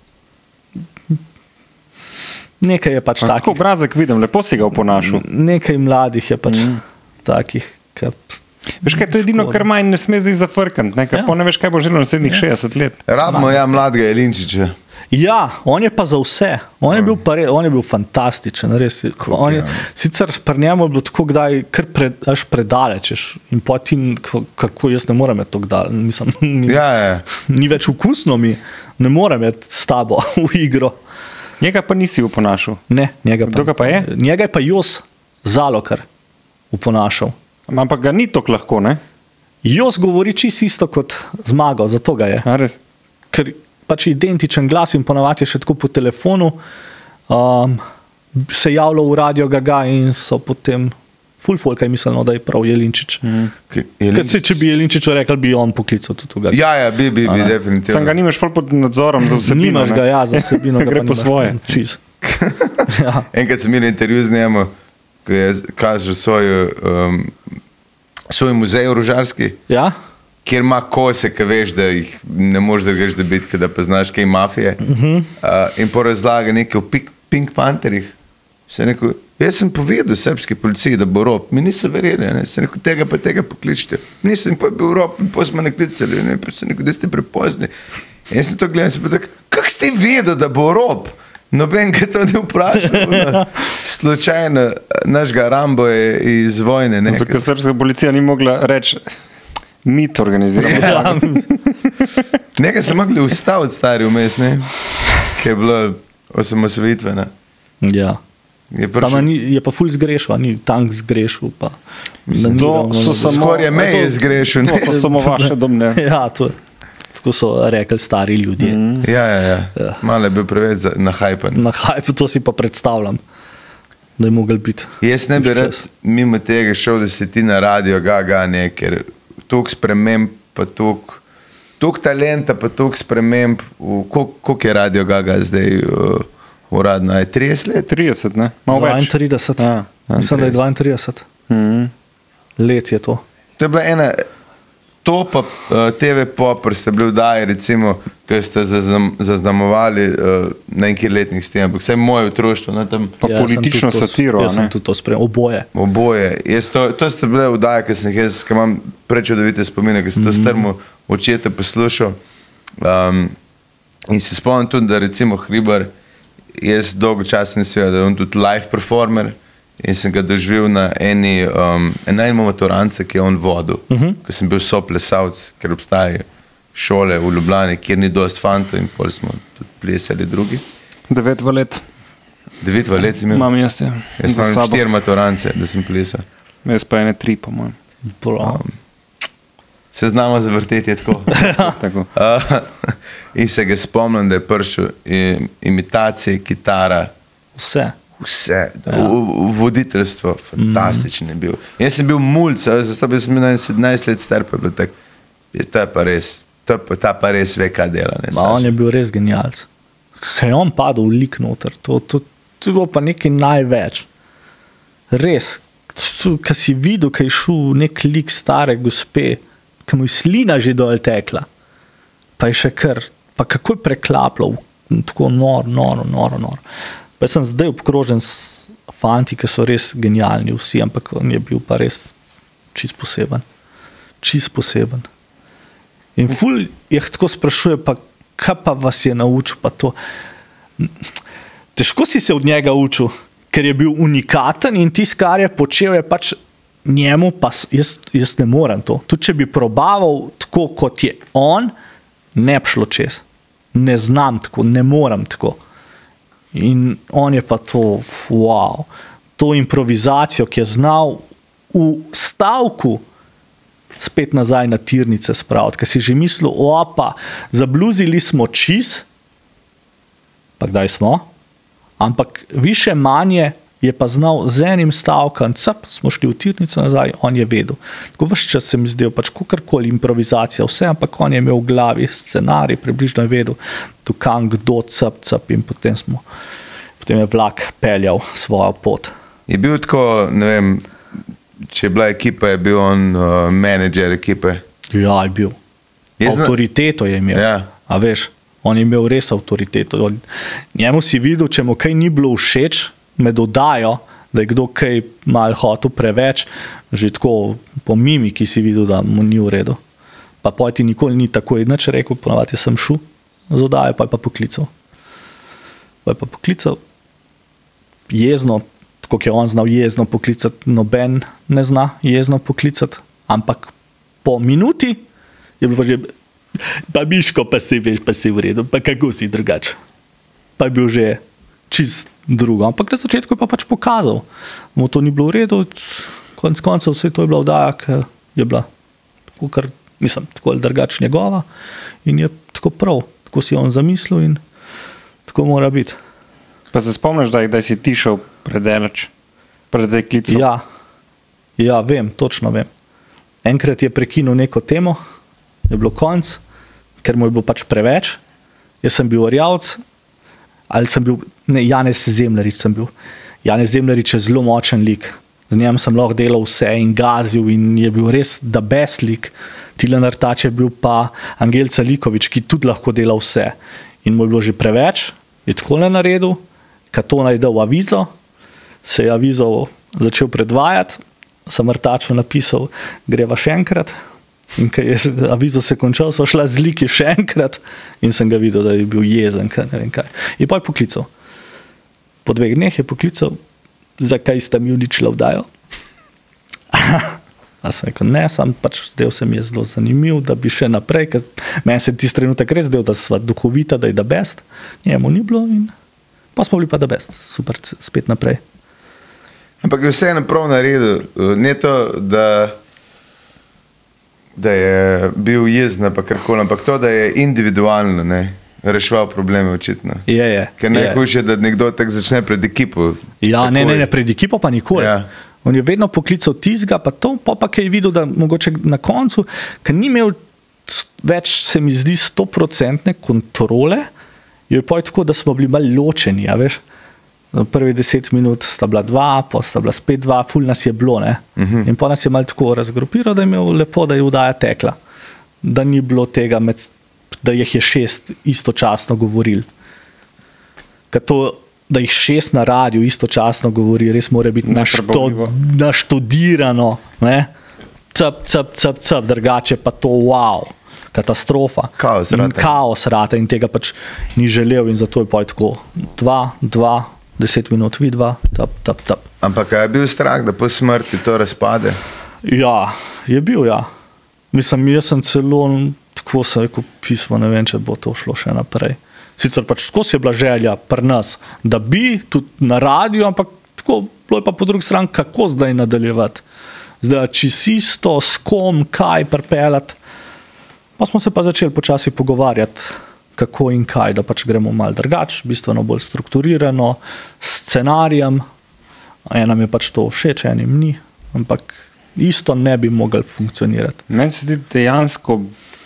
nekaj je pač Tako takih. obrazek vidim, lepo si ga oponašal. Nekaj mladih je pač mm. takih, ki Veš kaj, to je edino, kar manj ne sme zdaj zafrkant, ne, ker Ja. ja. ne veš, kaj bo želel naslednjih ja. šestdeset let. Rabimo ja mladega Jelinčiča. Ja, on je pa za vse. On je bil, pa re, on je bil fantastičen. Res, je. On je, sicer pri njemu je bilo tako, kdaj kar pred, až predaleč. ješ, In potem, kako jaz ne morem to kdaj. Mislim, ni, Ja, ja. ni več vkusno mi, ne morem iti s tabo v igro. Njega pa nisi oponašal. Ne, njega Kdo ga pa je? Njega je pa Jos Zalokar uponašal. Ampak ga ni tako lahko, ne? Jos govori čisto isto kot Zmago, zato ga je. A res? Ker pač je identičen glas in ponavadi je še tako po telefonu, um, se javlja v radio Gaga in so potem ful folka je misleno, da je prav Jelinčič. Mm. Jelinčič. Se, če bi Jelinčiču rekel, bi on poklical tudi Gaga. Ja, ja, bi, bi, bi, definitivno. Sem ga nimaš pol pod nadzorom za vsebino. Nimaš ne? ga, ja, za vsebino ga Gre pa po nimaš. svoje. Čiz. Ja. Enkrat sem imel intervju z njemu, ko je kažel svoj, um, svoj muzej v Rožarski, Ja? kjer ima kose, ki veš, da jih ne moreš drugega da biti, da pa znaš kaj mafije. Uh -huh. uh, in po razlaga nekaj o Pink, Pink Pantherjih. Sem rekel, jaz sem povedal srpski policiji, da bo rob. Mi niso verjeli, ne? Sem rekel, tega pa tega pokličite. Nisem pa bil rob, in pa smo ne klicali, ne? Pa sem rekel, da ste prepozni. In jaz sem to gledal in sem pa tak, kak ste vedeli, da bo rob? Noben ga to ni vprašal. No. Slučajno, našega Rambo je iz vojne. Ne? Zato, ker srpska policija ni mogla reči, mit organiziramo. Ja, Nekaj so mogli ustaviti stari vmes, ne? Ki je bilo osamosvojitvena. ja. Je Sama prišel, ni, je pa ful zgrešil, a ni tank zgrešil. Pa, Mislim, da ni to ravno- so samo- skoraj me to- je zgrešil. To Ne? so samo vaše domne. Ja, to je. Tako so rekli stari ljudje. Mm. Ja, ja, ja. Malo je bil preveč za- nahajpan. Na hajpu to si pa predstavljam, da je mogel biti. Jaz ne bi tisti rad čas. mimo tega šel, da si ti na radio gaga, ne, ker toliko sprememb, pa toliko, toliko talenta, pa toliko sprememb. v- kol- Koliko je radio gaga zdaj uh, uradno? Je trideset let? trideset, ne? Malo več. dvaintrideset. Ja. Mislim, da je dvaintrideset Mhm. let je to. To je bila ena, to pa uh, T V Popper ste bili vdaji, recimo, ki ste zaznam, zaznamovali uh, na nekaj letnih s tem, ampak vse moje otroštvo, ne, tam Pa Ja, jaz sem politično tudi to- satiro, Jaz sem ne? Ja. tudi to spremljal, oboje. oboje. Jaz To, to ste bile vdaje, ki sem jih jaz, ki imam prečudovite spomine, ki sem to Mhm. strmo očeta poslušal. Um, in se spomnim tudi, da recimo Hribar, jaz dolgo časa nisem vedel, da je on tudi live performer in sem ga doživel na eni, um, na enem maturance, ki je on vodil, uh Mhm. -huh. ko sem bil soplesavc, ker obstajajo šole v Ljubljani, kjer ni dost fantov in pol smo tudi plesali drugi. Devet v let. Devet v let sem imel. Imam jaz, ja. Jaz Za imam sabo. štiri maturance, da sem plesal. Jaz pa ene tri, po mojem. Prav. Se znamo zavrteti je tako. Tako. Uh, in se ga spomnim, da je prišel im, imitacije, kitara, Vse. vse, ja. v, v, voditeljstvo, fantastičen je bil. Jaz sem bil mulj, zato sem bil sedemnajst let star, pa je bilo tako, je, to je pa res, to je pa, ta pa res ve, kaj dela. Ne, Ma, on je bil res genialc. Kaj je on padel v lik noter, to, to, to je bilo pa nekaj največ. Res, ki si videl, kaj je šel nek lik stare gospe, ki mu je slina že dol tekla, pa je še kar, pa kako je preklapljal, tako noro, noro, noro, noro. Pa jaz sem zdaj obkrožen s fanti, ki so res genialni vsi, ampak on je bil pa res čist poseben. Čist poseben. In ful jih tako sprašuje, pa kaj pa vas je naučil, pa to. Težko si se od njega učil, ker je bil unikaten in tisto, kar je počel, je pač njemu, pa s- jaz, jaz ne morem to. Tudi če bi probaval tako, kot je on, ne bi šlo čez. Ne znam tako, ne morem tako. In on je pa to, wow, to improvizacijo, ki je znal v stavku spet nazaj na tirnice spraviti, ker si že mislil, opa, zabluzili smo čist, pa kdaj smo, ampak više manje je pa znal z enim stavkom, cap, smo šli v tirnico nazaj, on je vedel. Tako vse čas se mi zdel, pač kakorkoli improvizacija, vse, ampak on je imel v glavi scenarij, približno je vedel, tu kam, kdo, cap, cap in potem smo, potem je vlak peljal svojo pot. Je bil tako, ne vem, če je bila ekipa, je bil on uh, menedžer ekipe. Ja, je bil. Jaz zna- Avtoriteto je imel. Ja. A veš, on je imel res avtoriteto. On- Njemu si videl, če mu kaj ni bilo všeč, me dodajo, da je kdo kaj mal hotel preveč, že tako po mimiki si videl, da mu ni v redu. Pa pojti nikoli ni tako jednač rekel, ponavadi sem šel z oddajo, pa je pa poklical. Pa je pa poklical jezno, tako je on znal jezno poklicati, noben ne zna jezno poklicati, ampak po minuti je bilo pa že, pa Miško, pa si veš, pa si v redu, pa kako si drugače. Pa je bil že čist drugo, ampak na začetku je pa pač pokazal, mu to ni bilo v redu, konec koncev vse to je bila vdaja, ki je bila tako, kar, mislim, tako ali drugače njegova in je tako prav, tako si on zamislil in tako mora biti. Pa se spomniš, da, da si ti šel predaleč, pred deklico? Ja, ja, vem, točno vem. Enkrat je prekinil neko temo, je bilo konc, ker mu je bilo pač preveč. Jaz sem bil orjavc, ali sem bil, ne, Janez Zemljarič sem bil. Janez Zemljarič je zelo močen lik. Z njem sem lahko delal vse in gazil in je bil res da best lik. Tilen Artač je bil pa Angelca Likovič, ki tudi lahko dela vse. In mu je bilo že preveč, je tako ne naredil, kad to najdel v avizo, se je avizo začel predvajati, sem Artaču napisal, greva še enkrat. In ko je avizo se končal, so šla z liki še enkrat in sem ga videl, da je bil jezen, kaj, ne vem kaj. In pa je poklical. Po dveh dneh je poklical, zakaj sta mi uničila vdajo. A sem rekel, ne, sam pač zdel se mi je zelo zanimiv, da bi še naprej, ker meni se tisti trenutek res zdel, da sva duhovita, da je da best, njemu ni bilo in pa smo bili pa da best, super, spet naprej. Ampak je vseeno prav naredil, ne to, da, da je bil jezen, pa karkoli, ampak to, da je individualno, ne, reševal probleme očitno. Je, je. Ker najhujše, da nekdo tak začne pred ekipo. Ja, takoj. ne, ne, ne, pred ekipo pa nikoli. Ja. On je vedno poklical tizga, pa to, pa pa kaj je videl, da mogoče na koncu, ker ni imel več, se mi zdi, stoprocentne kontrole, je pa je tako, da smo bili malo ločeni, ja, veš. Prvi deset minut sta bila dva, pa sta bila spet dva, ful nas je bilo, ne. Uh-huh. In pa nas je malo tako razgrupiral, da je imel lepo, da je vdaja tekla. Da ni bilo tega, med, da jih je šest istočasno govorili. Ker to da jih šest na radiju istočasno govori, res mora biti našto, naštudirano, ne? Cep, cep, cep, cep, drugače pa to wow, katastrofa. Kaos rata. Kaos rata in tega pač ni želel in zato je pa tako dva, dva, deset minut, vi dva, tap, tap, tap. Ampak je bil strah, da po smrti to razpade? Ja, je bil, ja. Mislim, jaz sem celo, tako sem rekel pismo, ne vem, če bo to šlo še naprej. Sicer pač skozi je bila želja pri nas, da bi tudi na radiju, ampak tako bilo je pa po drugi strani, kako zdaj nadaljevati. Zdaj, če si isto, s kom, kaj pripeljati. Pa smo se pa začeli počasi pogovarjati, kako in kaj, da pač gremo malo drugače, bistveno bolj strukturirano, s scenarijem. Enem je pač to všeč, enim ni, ampak isto ne bi mogli funkcionirati. Meni se zdi dejansko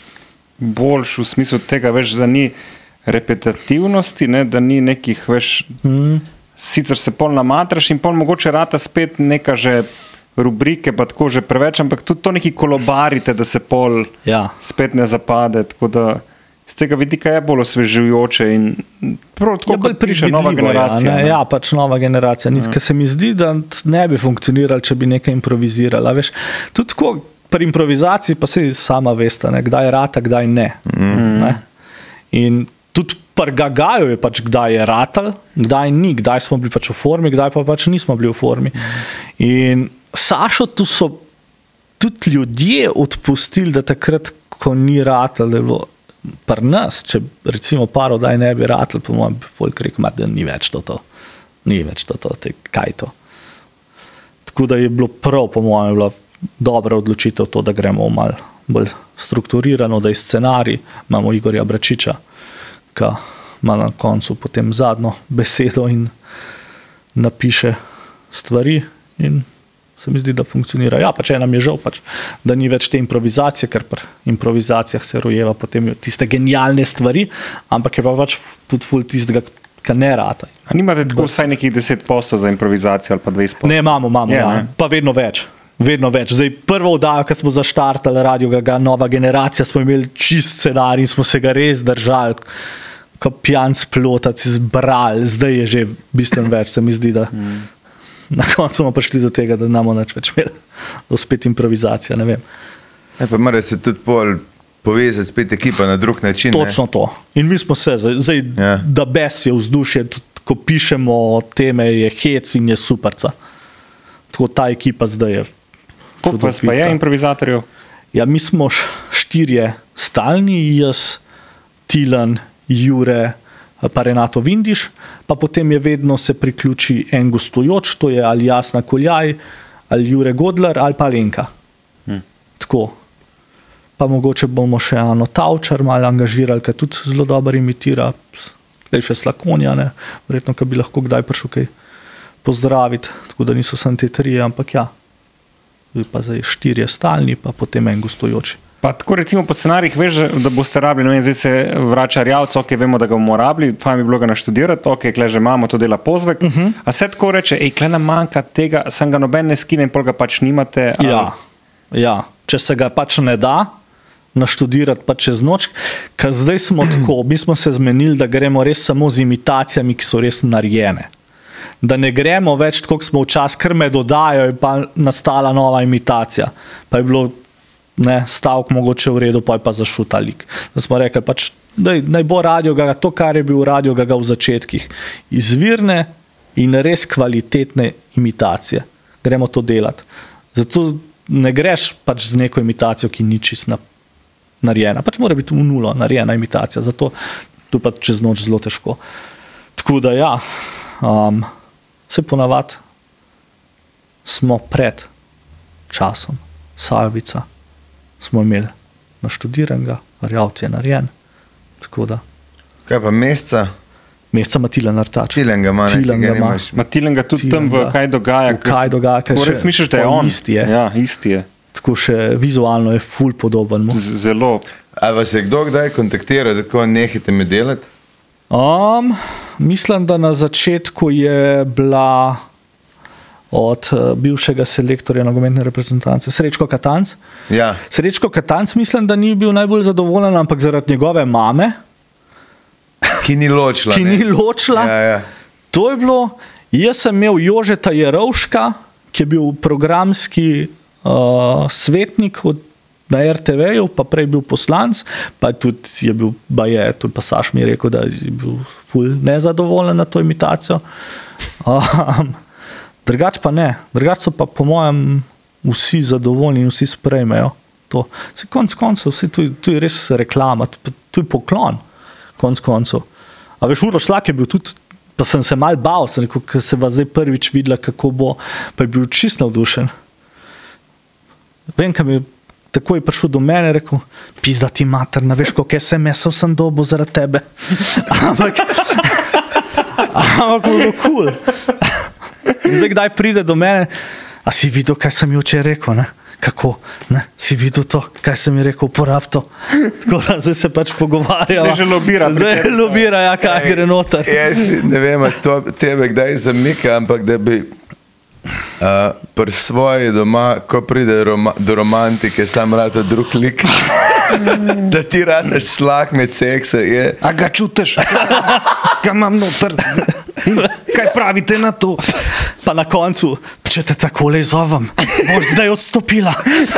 boljš v smislu tega, veš, da ni repetitivnosti, ne, da ni nekih, veš, mm. sicer se pol namatraš in pol mogoče rata spet neka že rubrike, pa tako že preveč, ampak tudi to neki kolobarite, da se pol ja. spet ne zapade, tako da z tega vidika je bolj osvežujoče in prav tako, kot priše nova generacija. Ja, ne? Ja, pač nova generacija. Ja. Ker se mi zdi, da ne bi funkcionirali, če bi nekaj improvizirala. Veš, tudi tako, pri improvizaciji pa se sama veste, ne? Kdaj rata, kdaj ne. Mm. ne? In tudi pri Gagaju je pač, kdaj je ratal, kdaj ni, kdaj smo bili pač v formi, kdaj pa pač nismo bili v formi. In Sašo, tu so tudi ljudje odpustili, da takrat, ko ni ratal, da je bilo pri nas, če recimo par oddaj ne bi ratal, po mojem bi folk rekel, da ni več to to. Ni več to to, te, kaj to. Tako da je bilo prav, po mojem, je bila dobra odločitev to, da gremo malo bolj strukturirano, da je scenarij, imamo Igorja Bračiča, ki ima na koncu potem zadnjo besedo in napiše stvari in se mi zdi, da funkcionira. Ja, pač nam je žal, pač, da ni več te improvizacije, ker pri improvizacijah se rojeva potem tiste genialne stvari, ampak je pa pač tudi ful tistega, ki ne rata. A nimate tako vsaj nekih deset postov za improvizacijo ali pa dvajset postov? Ne, imamo, imamo, je, ja. Ne? Pa vedno več. Vedno več. Zdaj, prvo oddajo, ko smo zaštartali Radio Gaga, Nova generacija, smo imeli čist scenarij in smo se ga res držali, ko pijan splotac izbrali. Zdaj je že bistveno več, se mi zdi, da mm. na koncu smo prišli do tega, da namo nič več imeli. Spet improvizacija, ne vem. E pa mora se tudi pol povezati spet ekipa na drug način. Točno ne? To. In mi smo se, zdaj, ja. Da bes je vzdušje, tudi ko pišemo teme, je hec in je superca. Tako ta ekipa zdaj je. Koliko vas pa je improvizatorjev? Ja, mi smo štirje stalni, jaz, Tilan, Jure, pa Renato Vindiš, pa potem je vedno se priključi en gostujoč, to je ali Jasna Koljaj, ali Jure Godler, ali pa Lenka. Hmm. Tako. Pa mogoče bomo še Ano Tavčar malo angažirali, ker tudi zelo dobro imitira, le še Slakonja, ne, verjetno, ki bi lahko kdaj prišel kaj pozdraviti, tako da niso samo te trije, ampak ja. Pa zdaj štirje stalni, pa potem en gostujoči. Pa tako recimo po scenarijih veš, da boste rabili, no in zdaj se vrača Rjavc, ok, vemo, da ga bomo rabili, fajn bi bilo ga naštudirati, ok, kle že imamo, to dela Pozvek, uh -huh. A se tako reče, ej, kle nam manjka tega, sem ga noben ne skine in pol ga pač nimate. Ali... Ja, ja, če se ga pač ne da naštudirati pa čez noč, ker zdaj smo tako, mi smo se zmenili, da gremo res samo z imitacijami, ki so res narejene. Da ne gremo več, tako smo včasih, ker me dodajo in pa nastala nova imitacija. Pa je bilo ne, stavk mogoče v redu, pa je pa zašuta lik. Da smo rekli, pač, daj, naj bo Radio Gaga, to, kar je bil Radio Gaga v začetkih. Izvirne in res kvalitetne imitacije. Gremo to delati. Zato ne greš pač z neko imitacijo, ki ni čist narejena. Pač mora biti v nulo narejena imitacija, zato to pa čez noč zelo težko. Tako da ja, um, se ponavadi smo pred časom Sajovica, smo imeli naštudiranega, Rjavc je narejen. Tako da. Kaj pa mesca? Mesca ima Tilen Artač. Tilenga ima, Tilenga ima. Ma Tilenga tudi tam v Kaj dogaja. V Kaj dogaja. Ko res misliš, da je on. Isti je. Ja, isti je. Tako še vizualno je ful podoben. Z zelo. A vas je kdo kdaj kontaktiral, da tako nehite me delati? Um, mislim, da na začetku je bila od uh, bivšega selektorja nogometne reprezentance Srečko Katanc. Ja. Srečko Katanc mislim, da ni bil najbolj zadovoljen, ampak zaradi njegove mame, ki ni ločila. ki ne? ni ločila. Ja, ja. To je bilo, jaz sem imel Jožeta Jerovška, ki je bil programski uh, svetnik od, na er te veju, pa prej bil poslanc, pa tudi je bil, ba je, tudi pa Saš mi je rekel, da je bil ful nezadovoljen na to imitacijo. Um, drugač pa ne, drugač so pa po mojem vsi zadovoljni in vsi sprejmejo to. Se konc koncev, vsi, tu, tu je res reklama, tu, tu je poklon, konc koncev. A veš, Uroš Slak je bil tudi, pa sem se mal bal, sem rekel, ker se vas zdaj prvič videla, kako bo, pa je bil čist navdušen. Vem, kaj mi je tako je prišel do mene, rekel, pizda ti mater, ne veš, koliko es em esov sem dobil zaradi tebe. Ampak, ampak bilo cool. In zdaj, kdaj pride do mene, a si videl, kaj sem ji včeraj rekel, ne? Kako, ne? Si videl to, kaj sem ji rekel, uporab to. Tako da zdaj se pač pogovarjala. Zdaj že lobira. Zdaj lobira, ja, kaj Ej, gre noter. Jaz ne vem, to tebe kdaj zamika, ampak da bi Uh, pri svoji doma, ko pride roma, do romantike, sam rata drug lik, da ti rataš Slak med seksa. Je. A ga čutiš? Ga imam noter? In kaj pravite na to? Pa na koncu, če te takole izovem, boš zdaj odstopila.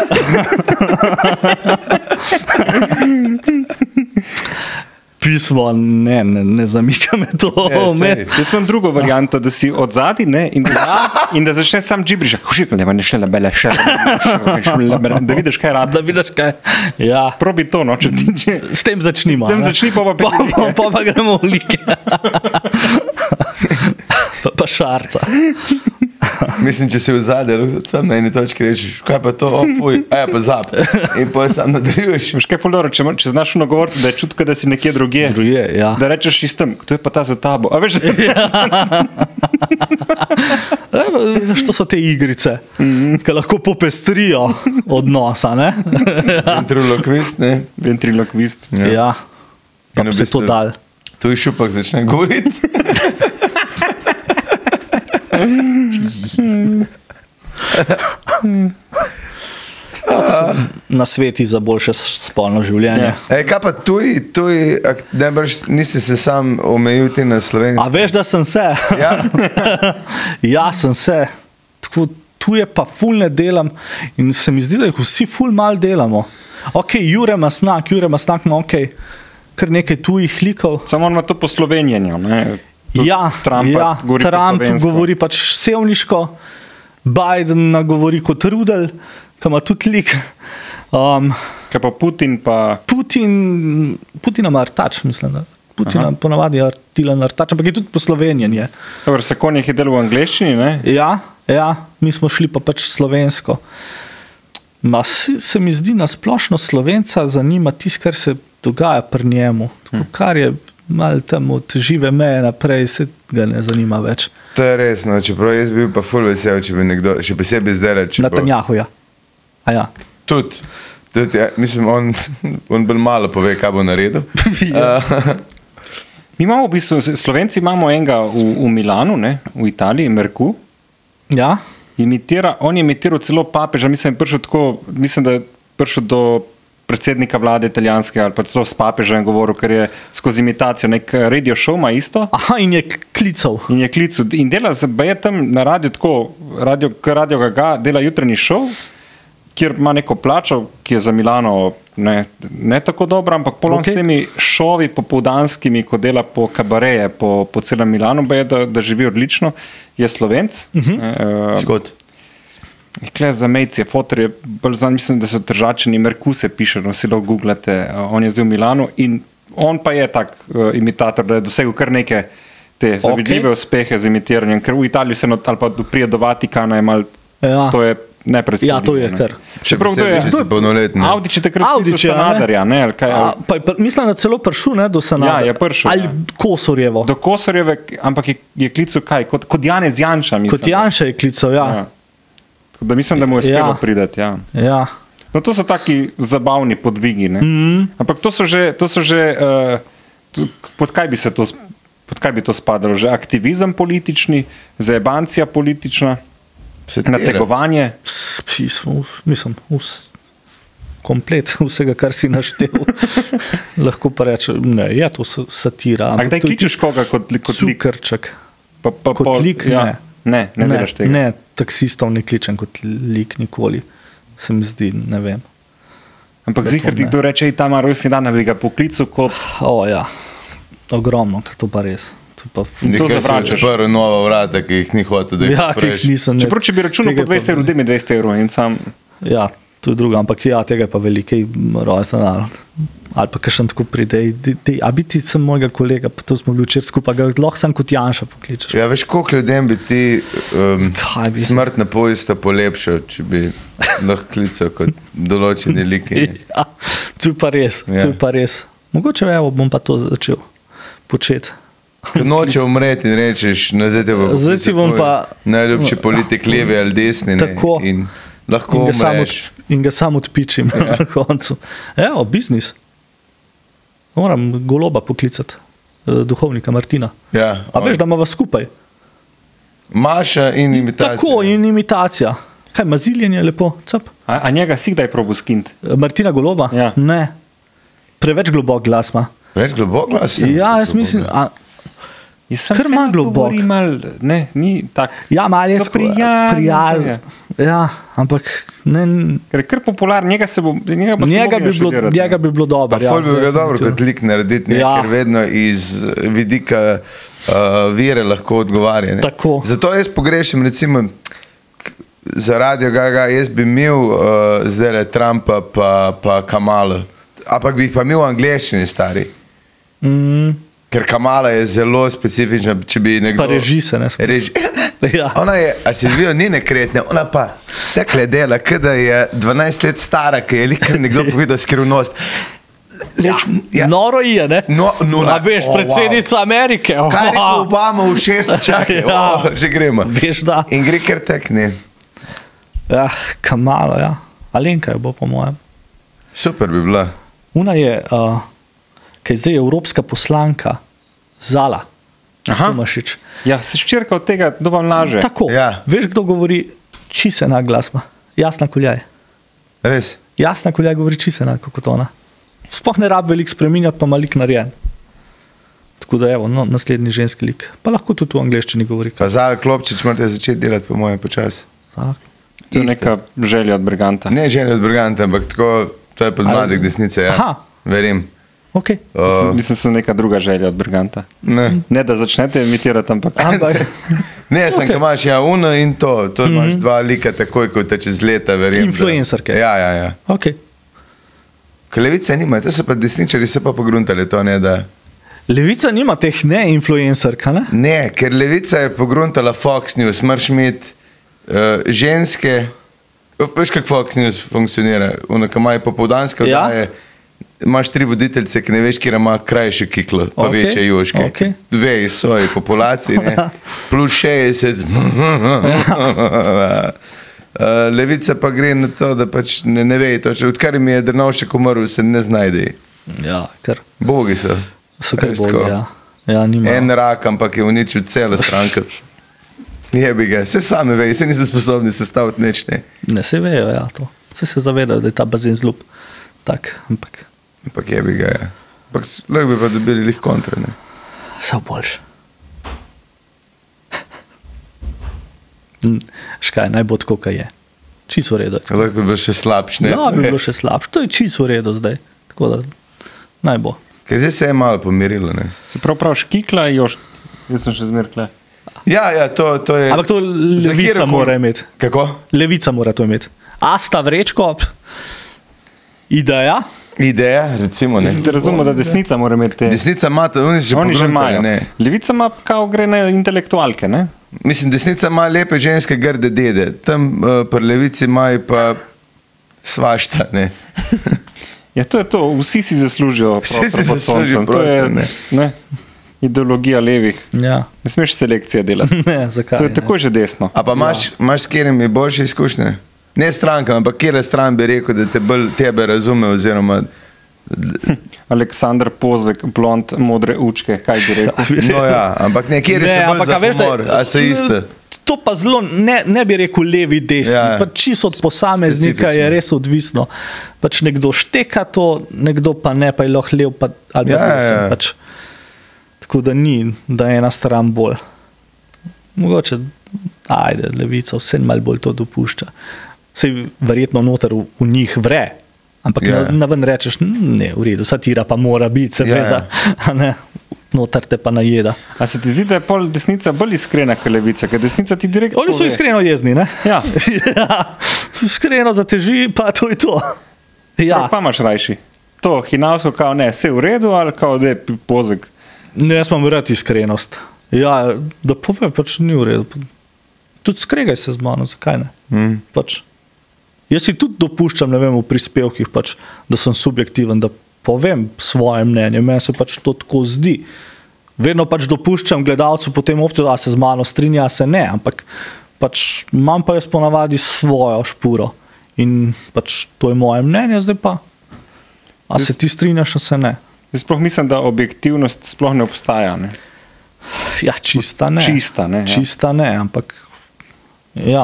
Pismo, ne, ne, ne zamika me to. Ja, jaz imam drugo varianto, da si od zadaj in, in da začneš sam džibriš. Da vidiš, kaj rad. Da vidiš, kaj. Ja. Probi to, no, če ti če. S tem začnimo. S tem začni, pa pa pa, pa, pa, pa gremo v like. pa, pa šarca. Mislim, če si v zadnje, sam na eni točki rečeš, kaj pa to, opuj, a ja, pa zap. In pa sam nadaljuješ. Veš, kaj je fuldobro, če, če znaš ono govoriti, da je čutka, da si nekje drugje. Drugje, ja. Da rečeš istem, to je pa ta za tabo. A veš, Veš, to so te igrice, mm-hmm. ki lahko popestrijo odnosa, ne? Ventriloquist, ne? Ventriloquist. Ja. Ja. Pa bi se to dal. Tu je šupak začne govoriti. Ja, na sveti za boljše spolno življenje. E, kaj pa tuj, tuj, ne brž, nisi se sam omejil ti na slovenski? A veš, da sem se? Ja, ja sem se. Tako, tu je pa ful ne delam in se mi zdi, da jih vsi ful mal delamo. Ok, Jure Masnak, Jure Masnak ima ok, kar nekaj tujih likov. Samo on ima to po slovenjenju, ne? Ja, Trump, ja, govori, Trump govori pač sevniško, Biden govori kot Rudel, ki ima tudi lik. Um, Kaj pa Putin pa... Putin, Putin ima Artač, mislim, da. Putin ponavadi je Tilen Artač, ampak je tudi po slovenjenje. Dobar, Sakon je delal v angleščini, ne? Ja, ja, mi smo šli pa pač slovensko. Ma, se mi zdi, na splošno Slovenca zanima tisto, kar se dogaja pri njemu. Tako, kar je malo tam od žive meje naprej, se ga ne zanima več. to je res, no, čeprav jaz bi bil pa ful vesel, če bi nekdo, še posebej zdaj reči. Na Tanjahuja. A ja. Tudi. Tud, ja, mislim, on, on bolj malo pove, kaj bo naredil. Ja. Mi imamo v bistvu, Slovenci imamo enega v, v Milanu, ne, v Italiji, Merku. Ja. Imitira, on je imitiral celo papeža, mislim, prišel tako, mislim, da je prišel do predsednika vlade italijanskega ali pa celo s papežem govoril, ker je skozi imitacijo nek radio show ima isto. Aha, in je klical. In je klical. In dela, je tam na radiju tako, radio, radio Gaga dela jutranji show, kjer ima neko plačo, ki je za Milano ne, ne tako dobra, ampak polno okay. S temi šovi popoldanskimi, ko dela po kabareje po, po celem Milanu, je, da, da živi odlično, je Slovenc. Uh-huh. Uh, Kle za Mejci je fotor, je bolj znan, mislim, da so Tržačani, Merkuse piše, no si lahko googlate, on je zdaj v Milanu in on pa je tak uh, imitator, da je dosegel kar neke te zavidljive okay. uspehe z imitiranjem, ker v Italiji se not, ali pa prije do Vatikana je mal, ja. to je nepredstavljivo. Ja, to je kar. Čeprav kdo je? Avdić je takrat tudi do Sanaderja, ne? Ali kaj, A, pa, pa, mislim, da celo pršel, ne, do Sanaderja. Ja, je pršel. Ali ja. Kosorjevo. Do Kosorjeve, ampak je, je klical kaj? Kot, kot Janez Janša, mislim. Kot Janša je klical, ja. ja. Da mislim, da mu je uspelo ja. pridati, ja. Ja. No, to so taki zabavni podvigi, ne? Mm. Ampak to so že, to so že uh, to, pod kaj bi se to, pod kaj bi to spadalo? Že aktivizem politični, zajebancija politična, nategovanje? Mislim, vs, komplet vsega, kar si naštel. Lahko pa reče, ne, je to satira. A kdaj kličeš koga kot, kot lik? Cukrček. Pa, pa, kot pol, lik, ja. ne. Ne, ne, ne delaš tega. Ne, taksistov ne kličem kot lik nikoli. Se mi zdi, ne vem. Ampak zihar ti kdo reče, tam rojstni dan, da bi ga poklical kot... O, ja. Ogromno, to pa res. To, pa to zavračaš. Prvo nova vrata, ki jih ni hotel, da jih ja, preš. Nisem, Čeprav, če bi računal po dvesto evrov, da mi dvesto evrov in sam... Ja, to je druga, ampak ja, tega je pa velike rojstni dan. Ali pa kakšen tako pride, a biti sem mojega kolega, pa to smo bili včeraj skupaj, ga lahko sem kot Janša pokličeš. Ja, veš, koliko ljudem bi ti um, bi smrtna povesta polepšal, če bi lahko klical kot določeni liki. Ja, to je pa res, ja. To je pa res. Mogoče evo, bom pa to začel početi. Ko noče umreti in rečeš, zdaj te bo najljubši politik levi ali desni, ne? Tako. In lahko in ga umreš. Sam od, in ga sam odpičim ja. Na koncu. Evo, biznis. Moram Goloba poklicati, duhovnika Martina. Ja, a veš, da imamo skupaj? Maša in imitacija. Tako, in imitacija. Kaj, maziljen je lepo, cap. A, a njega si kdaj probil skint? Martina Goloba? Ja. Ne. Preveč globok glas ima. Preveč globok glas? Ja, jaz mislim... A, kar ima globok. Mal, ne, ni tak... Ja, malo je prijal. Prijal. Ja, ampak... Ne, ker je kar popular, njega se bo... Njega, njega, bi, bilo, njega bi bilo dobro. Pa ful bi ga dobro kot lik narediti, ne, ja. Ker vedno iz vidika uh, vire lahko odgovarja. Ne. Tako. Zato jaz pogrešam, recimo, za Radio Gaga, jaz bi imel uh, zdaj Trumpa pa, pa Kamala. Ampak bi jih pa imel v angleščini, stari. Mm. Ker Kamala je zelo specifična, če bi nekdo... Pa reži se, ne reži. Ja. Ona je, a si vidio, ni nekretne, ona pa tekle dela, kada je dvanajst let stara, ki je likar nekdo povedal skrivnost. Ja, ja. Noro je, ne? No, no, a veš, oh, predsednica wow. Amerike. Oh. Kaj je Obama v šest, čakaj, ja. oh, že gremo. Veš, da. In gre kar tekne. Ja, Kamala, ja. Alenka je bo, po mojem. Super bi bila. Una je, uh, kaj zdaj je evropska poslanka, Zala. Tomašič. Ja, se ščirka od tega, kdo vam laže. Tako, ja. Veš, kdo govori čise enak glas ima? Jasna Kuljaj. Res? Jasna Kuljaj govori čise enako kot ona. Sploh ne rab veliko spreminjati, pa ima lik narejen. Tako da evo, no, naslednji ženski lik. Pa lahko tudi v angleščini govori. Pa Zala Klopčič morate začeti delati po moje počas. Zala. To je neka želja od Berganta. Ne želja od Berganta, ampak tako, to je podmladek desnice, ja. Aha. Verim. Okay. Uh, mislim, da je neka druga želja od Berganta. Ne, ne da začnete imitirati, ampak... ampak. Ne, sem, okay. Ko imaš ja uno in to, to mm -hmm. imaš dva lika takoj, ko te čez leta, verjem. Influencerke. Ja, ja, ja. Ok. Ko levice nima, to so pa desničari, se pa pogruntali to, ne, da... Levica nima teh ne influencerka, ne? Ne, ker levica je pogruntala Fox News, moraš imeti uh, ženske... Veš, kak Fox News funkcionira? Ono, ko imajo popoldanske oddaje... Ja? Imaš tri voditeljce, ki ne veš, kjer ima krajše kiklo, pa okay. Večje juške. Okay. Dve iz svoje populacije, ne? Plus šestdeset. Levica pa gre na to, da pač ne, ne ve. Točno. Odkar mi je Drnovšek umrl, se ne znajde. Ja, kar. Bogi so. So kar bogi, ja. Ja, nima. En rak, ampak je uničil celo stranko. Jebi ga. Vse same vejo, se niso sposobni sestaviti nič, ne? Ne, se vejo, ja, to. Vse se zavedajo, da je ta bazen zlub. Tak, ampak... Ampak je bi ga, ja. Ampak lahko bi pa dobili lih kontra, ne? Vse boljš. Škaj, naj bo tako, kaj je. Čisto v redu. Lahko bi bilo še slabš, ne? Ja, bi bilo še slabš. To je čisto v redu zdaj. Tako da, naj bo. Ker zdaj se je malo pomirilo, ne? Se prav prav škikla, jož, jaz sem še zmerkle. Ja, ja, to, to je. Ampak to levica mora imeti. Kako? Levica mora to imeti. Asta vrečko, ideja. Ideja, recimo. Mislim, da razumemo, da desnica mora imeti te. Desnica ima, oni že, oni že imajo. Ne. Levica ima, kao gre na intelektualke, ne? Mislim, desnica ima lepe ženske, grde dede. Tam uh, pri levici imajo pa svašta, ne. Ja, to je to. Vsi si zaslužijo prostor Vsi si pod soncem. prostor, to je, ne. ne. Ideologija levih. Ja. Ne smeš selekcije delati. Ne, zakaj? To je ne? tako že desno. A pa imaš, ja. imaš s katerimi boljše izkušnje? Ne stranka, ampak kjer stran bi rekel, da te bolj tebe razume oziroma... Aleksandr Pozek, blond, modre učke, kaj bi rekel? No ja, ampak ne, kjer je se bolj za humor, a se iste? To pa zelo, ne, ne bi rekel levi, desni, ja, pa čisto od posameznika je res odvisno. Pač nekdo šteka to, nekdo pa ne, pa je lahko lev, pa, ali pa ja, desen, ja. Pač, tako da ni, da je ena stran bolj. Mogoče, ajde, levica vse malo bolj to dopušča. Sej verjetno noter v, v njih vre, ampak ja. na, na ven rečeš, ne, v redu, satira pa mora biti, seveda, ja, ja. Ne, noter te pa najeda. A se ti zdi, da je pol desnica bolj iskrena kot levica, ker desnica ti direktno Oni so pove. iskreno jezni, ne? Ja. Ja, iskreno zateži, pa to je to. Ja. Pa imaš rajši? To, hinavsko, kao ne, vse v redu, ali kao da je Pozek? Ne, jaz imam rad iskrenost. Ja, da povem, pač ni v redu. Tudi skregaj se z mano, zakaj ne? Mm. Pač, jaz si tudi dopuščam, ne vem, v prispevkih, pač, da sem subjektiven, da povem svoje mnenje, meni se pač to tako zdi. Vedno pač dopuščam gledalcu potem opcijo, da se z mano strinja, a se ne, ampak pač imam pa jaz ponavadi svojo špuro in pač to je moje mnenje, zdaj pa. A se ti strinjaš, a se ne? Jaz sploh mislim, da objektivnost sploh ne obstaja, ne? Ja, čista ne. Čista ne, ja. Čista ne, ampak ja,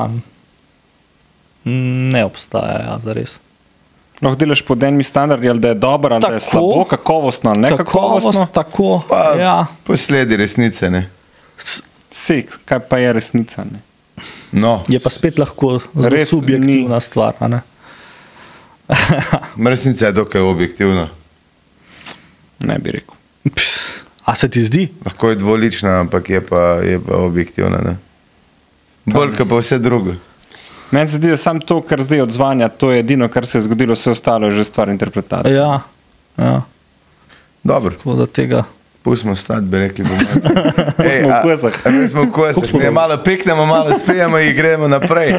ne obstaja, ja, zares. Lahko delaš pod enimi standardi, ali da je dobro, ali tako, da je slabo, kakovostno, ali ne kakovostno. Tako, pa ja. Posledi resnice, ne. Sej, kaj pa je resnica, ne? No. Je pa spet lahko zelo subjektivna ni. Stvar, a ne? Resnica je dokaj objektivna. Ne bi rekel. Pss, a se ti zdi? Lahko je dvolična, ampak je pa, je pa objektivna, ne. Bolj kot pa vse drugo. Meni se zdi, da sam to, kar zdaj odzvanja, to je edino, kar se je zgodilo, vse ostalo je že stvar interpretacije. Ja, ja. Dobro. Tako da tega... Pustimo stati, bi rekli bomaci. Ej, smo v kozah. A, a, smo v kozah. Ne, malo piknemo, malo spijemo in gremo naprej.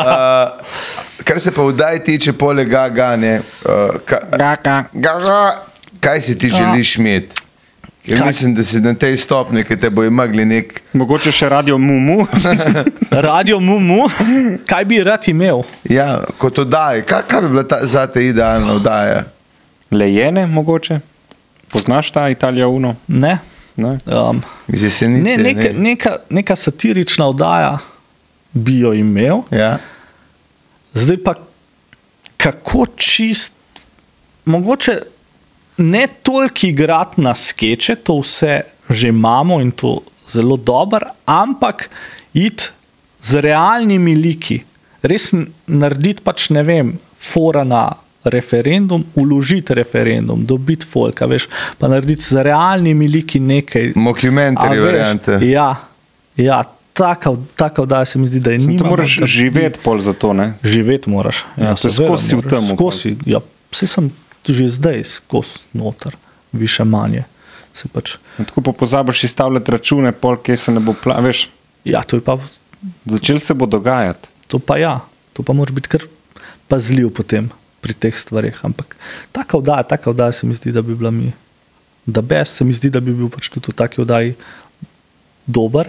Uh, kar se pa vdaj tiče poleg ga, ga, ne. Uh, ka, ga, ga. Ga, ga. Kaj si ti želiš imeti? Ker mislim, da si na tej stopni, ki te bo imagli nek... Mogoče še radio Mumu. Radio Mumu? Kaj bi rad imel? Ja, kot oddaje. Kaj, kaj bi bila ta, za te idealna oddaja? Lejene, mogoče? Poznaš ta Italija Uno? Ne. Ne? Um, Zesenice, ne, neka, ne. neka, neka satirična oddaja bi jo imel. Ja. Zdaj pa kako čist... Mogoče... Ne toliko igrati na skeče, to vse že imamo in to zelo dobro, ampak iti z realnimi liki. Res narediti pač, ne vem, fora na referendum, uložiti referendum, dobiti folka, veš, pa narediti z realnimi liki nekaj. Mockumentary variante. Ja, ja, taka, taka oddaja se mi zdi, da je nima. To moraš živeti pol za to, ne? Živeti moraš. Ja, to je skozi v tem. Skozi, ja, vse sem že zdaj skozi noter, više manje. Se pač... Tako pa pozabiš izstavljati račune, pol, kje se ne bo pla... Veš, ja, to je pa... Začel se bo dogajati. To pa ja, to pa moraš biti kar pazljiv potem pri teh stvarih, ampak taka oddaja, taka oddaja se mi zdi, da bi bila mi, da best se mi zdi, da bi bil pač tudi v taki oddaji dober,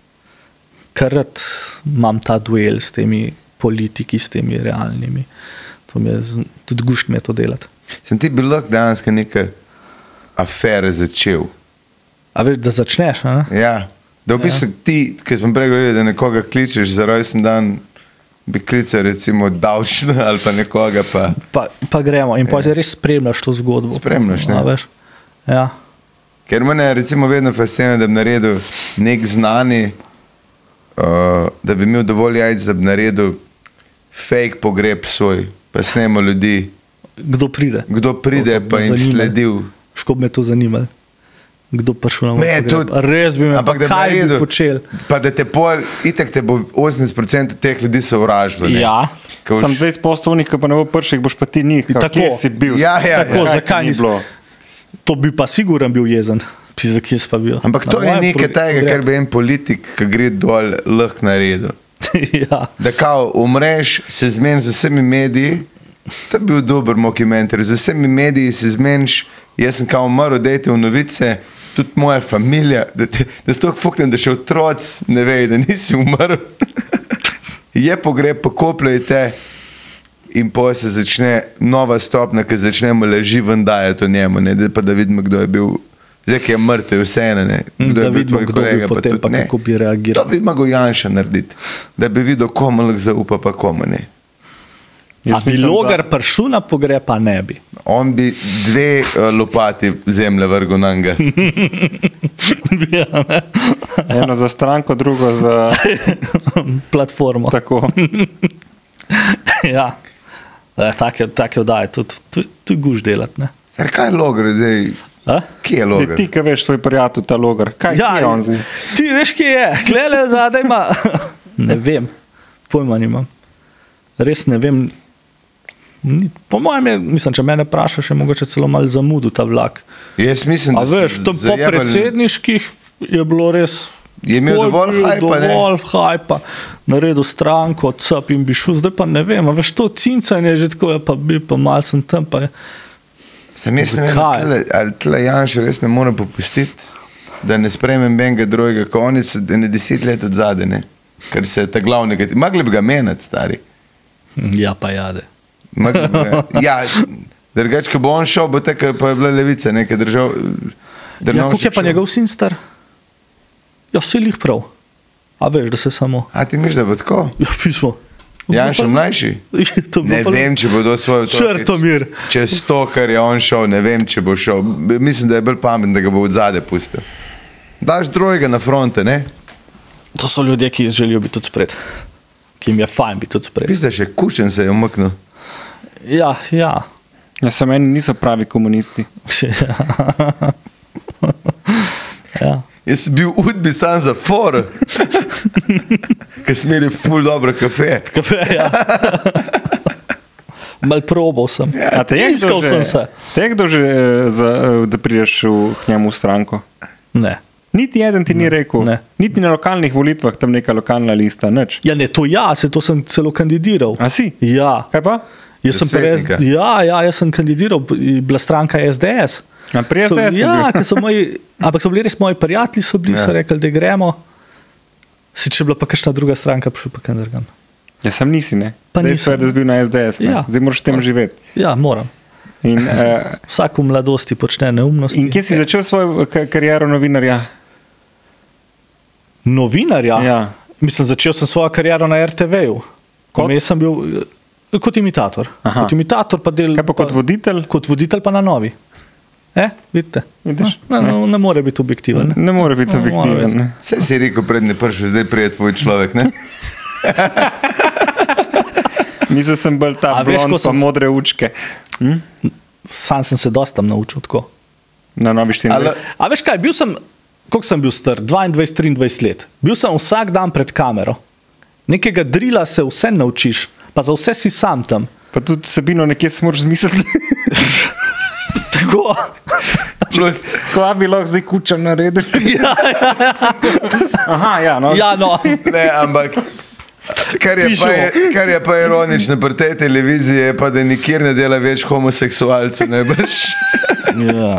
ker rad imam ta duel s temi politiki, s temi realnimi. To mi je, tudi gušt mi je to delati. Sem ti bil lahko dejansko neke afere začel. A veš, da začneš, a ne? Ja, da v bistvu ja. Ti, ki smo prej govorili, da nekoga kličeš za rojsten dan, bi klical recimo davčno ali pa nekoga pa... Pa, pa gremo in pa ja. Res spremljaš to zgodbo. Spremljaš, ne? A, veš? Ja. Ker mene recimo vedno fascinira, da bi naredil nek znani, uh, da bi imel dovolj jajc, da bi naredil fake pogreb svoj, pa snemo ljudi. Kdo pride? Kdo pride, pa jim sledil. Škob me to zanimalo. kdo prišel na Ne, moj tudi- pogreb. Res bi me, Ampak da bi kaj bi naredil- počel? Pa da te pol, itak te bo osemdeset procentov teh ljudi sovražilo. ne. Ja, Ko sem boš- dvajset posto unih, ki pa ne bo prših, boš pa ti njih. Kao, Tako. Kje si bil? Ja, ja, Tako, ja. zakaj ni nisi- bilo? To bi pa siguren bil jezen. Pisa, kje si pa bil. Ampak to Na je mojem nekaj pro- tega, pogrebu. kar bi en politik, ki gre dol, lahko naredil. Ja. Da kao umreš, se zmeniš z vsemi mediji, to je bil dober mockumentary, z vsemi mediji se zmeniš, jaz sem kao umrl, dajte v novice, tudi moja familija, da, te, da stok fuknem, da še otroc ne ve, da nisi umrl. Je pogreb, pokopljajte in potem se začne nova stopnja, ki začnemo laži ven dajati o njemu, ne, da, pa da vidimo, kdo je bil. Zdaj, ki je mrtev, je vseeno, ne. Kdo Da je bil vidimo, tvoj kdo bi kolega, potem tudi pa ne. kako bi reagiral. To bi mogel Janša narediti, da bi videl, komu lahko zaupa, pa komu ne. A bi Logar prišel na pogreb, pa ne bi. On bi dve uh, lopati zemlje vrgel na njega. Eno za stranko, drugo za Platformo. tako. Ja. E, take, take oddaje, tudi tu, tu je guž delati. Ne? Sar, kaj je logar zdaj? A? Kje je Zdaj, logar? ti, ki veš svoj prijatelj, ta logar. Kaj Ja, je on zdaj? ti veš, kje je, klele zadaj ima. Ne vem, pojma nimam. Res ne vem. Ni, po mojem je, mislim, če mene vprašaš, je mogoče celo malo zamudil ta vlak. Jaz mislim, A da veš, to po predsedniških je bilo res. Je imel to dovolj bil hajpa, ne? Dovolj hajpa, naredil stranko, cap in bi šel, zdaj pa ne vem, a veš, to cincanje je že tako, ja, pa bi pa mal sem tam, pa je. Sem jaz ne vem, Zakaj? tle, ali tle Janša res ne more popustiti, da ne sprejmem benga drugega, ko oni so ene deset let od zade, ne? Ker se ta glavnega, mogli bi ga menjati, stari. Ja, pa jade. Mogli bi ga, ja, drugač, ko bo on šel, bo tako, pa je bila levica, nekaj držav. Ja, koliko je pa njegov sin star? Ja, vse lih prav. A veš, da se samo. A ti misliš, da bo tako? Ja, pismo. Janša mlajši? To bi Ne pa- vem, če bo do svoje otroke. Črtomir. Čez to, kar je on šel, ne vem, če bo šel. Mislim, da je bolj pametno, da ga bo od zade pustil. Daš drugega na fronte, ne? To so ljudje, ki želijo biti tudi spred. Ki jim je fajn biti tudi spred. Pisa še Kučen se je umaknil. Ja, ja. Ja, sem meni niso pravi komunisti. Ja. Jaz sem bil v Udbi sam za for, ker smo imeli ful dobro kafe. Kafe, ja. Mal probal sem. A te je Iskal kdo že, sem se. te je kdo že eh, za, eh, da prideš v, k njemu v stranko? Ne. Niti eden ti ni rekel, ne. niti na lokalnih volitvah, tam neka lokalna lista, nič. Ja, ne, to ja, se to sem celo kandidiral. A si? Ja. Kaj pa? Jaz sem, Za pa res, svetnika? ja, ja, jaz sem kandidiral, bila stranka S D S. A pri So, S D S si ja, bil? ker so moji, ampak so bili res moji prijatelji, so bili, Ja. ja. so rekli, da gremo. Si če bila pa kakšna druga stranka, prišel pa kaj drugam. Ja, sem nisi, ne? Pa Dejstvo je, nisem. da si bil na S D S, ne? Ja. Zdaj moraš s tem živeti. Ja, moram. In, uh, Vsak v mladosti počne neumnosti. in kje si začel svojo ka- kariero novinarja? Novinarja? Ja. Mislim, začel sem svojo kariero na R T V-ju. Kot? Vmes sem bil eh, kot imitator. Aha. Kot imitator pa del. Kaj pa kot voditelj? Kot voditelj pa na novi. E, vidite? Vidiš? Ne, ne, ne more biti objektiven. Ne, ne more biti Ne more objektiven. biti. Ne? Vse si rekel, prednje prišel, zdaj prije tvoj človek, ne? Mislil sem bolj ta A veš, blond ko pa sem- modre učke. Hm? Sam sem se dosta tam naučil tako. Na novi Ali, štiriindvajset. A veš kaj, bil sem, koliko sem bil star, dvaindvajset, triindvajset let. Bil sem vsak dan pred kamero. Nekega drila se vse naučiš, pa za vse si sam tam. Pa tudi Sabino nekje si moraš zmisliti. Tako. plus, Kva bi lahko zdaj kuča naredil? Ja, Aha, ja, no. ja, no. ne, ampak kar je, pa je, kar je pa ironično pri tej televiziji, je pa, da nikjer ne dela več homoseksualcev, ne veš. Ja.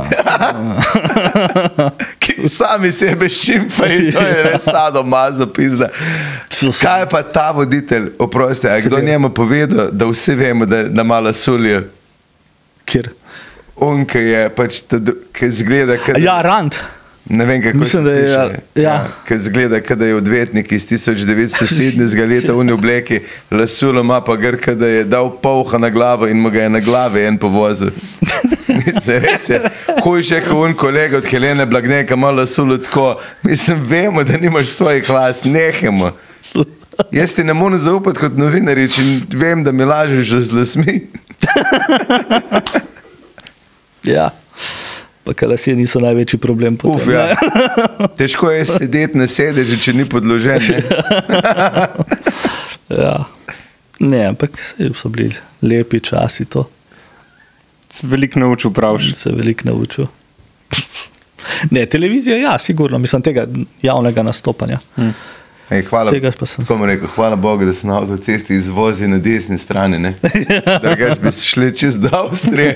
Ki sami sebe šimfajo, to je res stado mazo pizda. Kaj je pa ta voditelj, oprosti, a je kdo njemu povedal, da vsi vemo, da, da malo sulijo? Kjer? On, ki je pač, ta dru- ki zgleda, kad, Ja, Rand. ne vem, kako Mislim, se da je, piše. ja. Ki zgleda, kada je odvetnik iz tisoč devetsto sedemdesetega leta v obleki, lasulo ima pa grka, da je dal polha na glavo in mu ga je na glavi en povozil. Mislim, res je. Hujše, kot un kolega od Helene Blagne, ki ima lasulo tako. Mislim, vemo, da nimaš svojih glas, nehemo. Jaz ti ne morem zaupati kot novinarič in vem, da mi lažeš z lasmi. Ja. Pa kalasje niso največji problem. Potem, Uf, ja. Težko je sedeti na sedežu, če ni podložen. Ne? Ja. Ne, ampak so bili lepi časi to. Se veliko naučil, praviš. Se veliko naučil. Ne, televizija, ja, sigurno, mislim tega javnega nastopanja. Hmm. Ej, hvala, Tega pa sem... rekel, hvala Bogu, da sem na avtocesti izvozi na desni strani. Drugač bi se šli čez do Avstrije.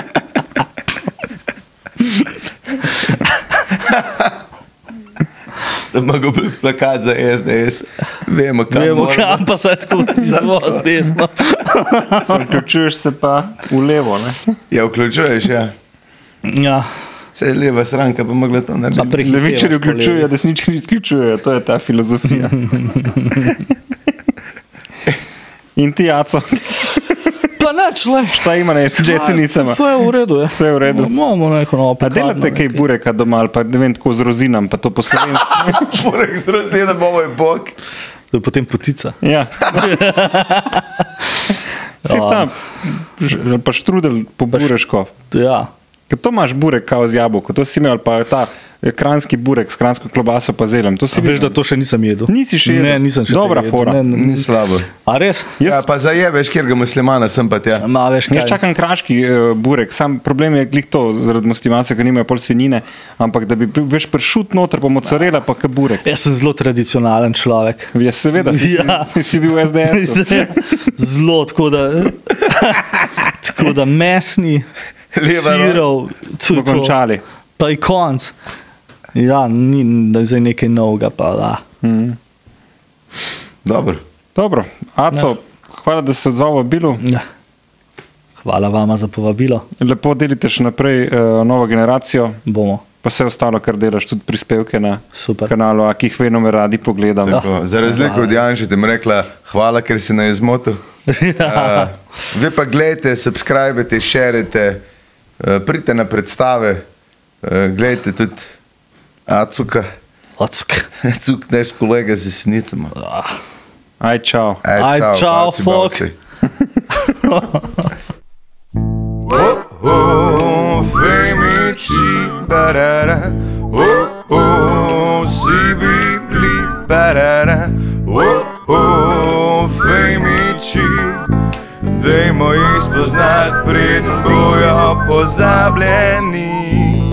Da ima go plakat za S D S. Vemo, kam Vemo, moramo. kam pa se tako izvoz desno. Se vključuješ se pa v levo, ne? Ja, vključuješ, ja. Ja. Vse je leva stranka, pa mogla to narediti. Levičari vključujejo, desničari izključujejo. To je ta filozofija. In ti, Jaco? Pa neč, le. Šta ima, ne, že se nisem. Sve je v redu, ja. Sve je v redu. Imamo neko novo A pekarno. delate kaj bureka doma ali pa ne vem, tako z rozinam, pa to po slovenski? Burek z rozina, bomo je bog. To je potem potica. Ja. Si tam, ž- pa štrudel po bureško. Ja. Ker to imaš burek kao z jabolko, to si imel, pa ta kranjski burek s kranjsko klobaso pa zelem. To si A veš, da to še nisem jedel? Nisi še jedel? Ne, nisem še Dobra tega jedel. fora. Ne, ne, Ni slabo. A res? Jaz, Ja, pa zajebeš, kjer ga muslimana sem pa tja. Ma, veš kaj? jaz čakam kraški uh, burek, sam problem je glih to, zaradi muslimase, ker nimajo pol svinjine, ampak da bi bil- veš pršut noter, pa mozzarella, pa ke burek. Jaz sem zelo tradicionalen človek. Ja, seveda, si, Ja. si, si bil v S D S-u. Zelo, tako da, tako da mesni, Leva sirov, Smo končali. pa je konc. Ja, ni da je zdaj nekaj novega, pa da. Mm. Dobro. Dobro, Aco, hvala, da se odzval v bilu. Ja. Hvala vama za povabilo. Lepo delite še naprej uh, novo generacijo, Bomo. pa vse ostalo, kar delaš, tudi prispevke na Super. kanalu, a ki jih vedno me radi pogledam. Tako, za razliko od Janša ti bom rekla, hvala, ker si nas izmotil. Uh, vi pa gledajte, subskrbite, šerite, uh, pridite na predstave, uh, gledajte tudi Acuka, Ock. Acuk, naš kolega z Jesenicama. Aj, čau. Aj, Aj, čau, bavci, folk. bavci. Oh, oh, femici, barara. Oh, oh, sibibli, barara. Oh, oh, femici. Dajmo jih spoznati, preden bojo pozabljeni.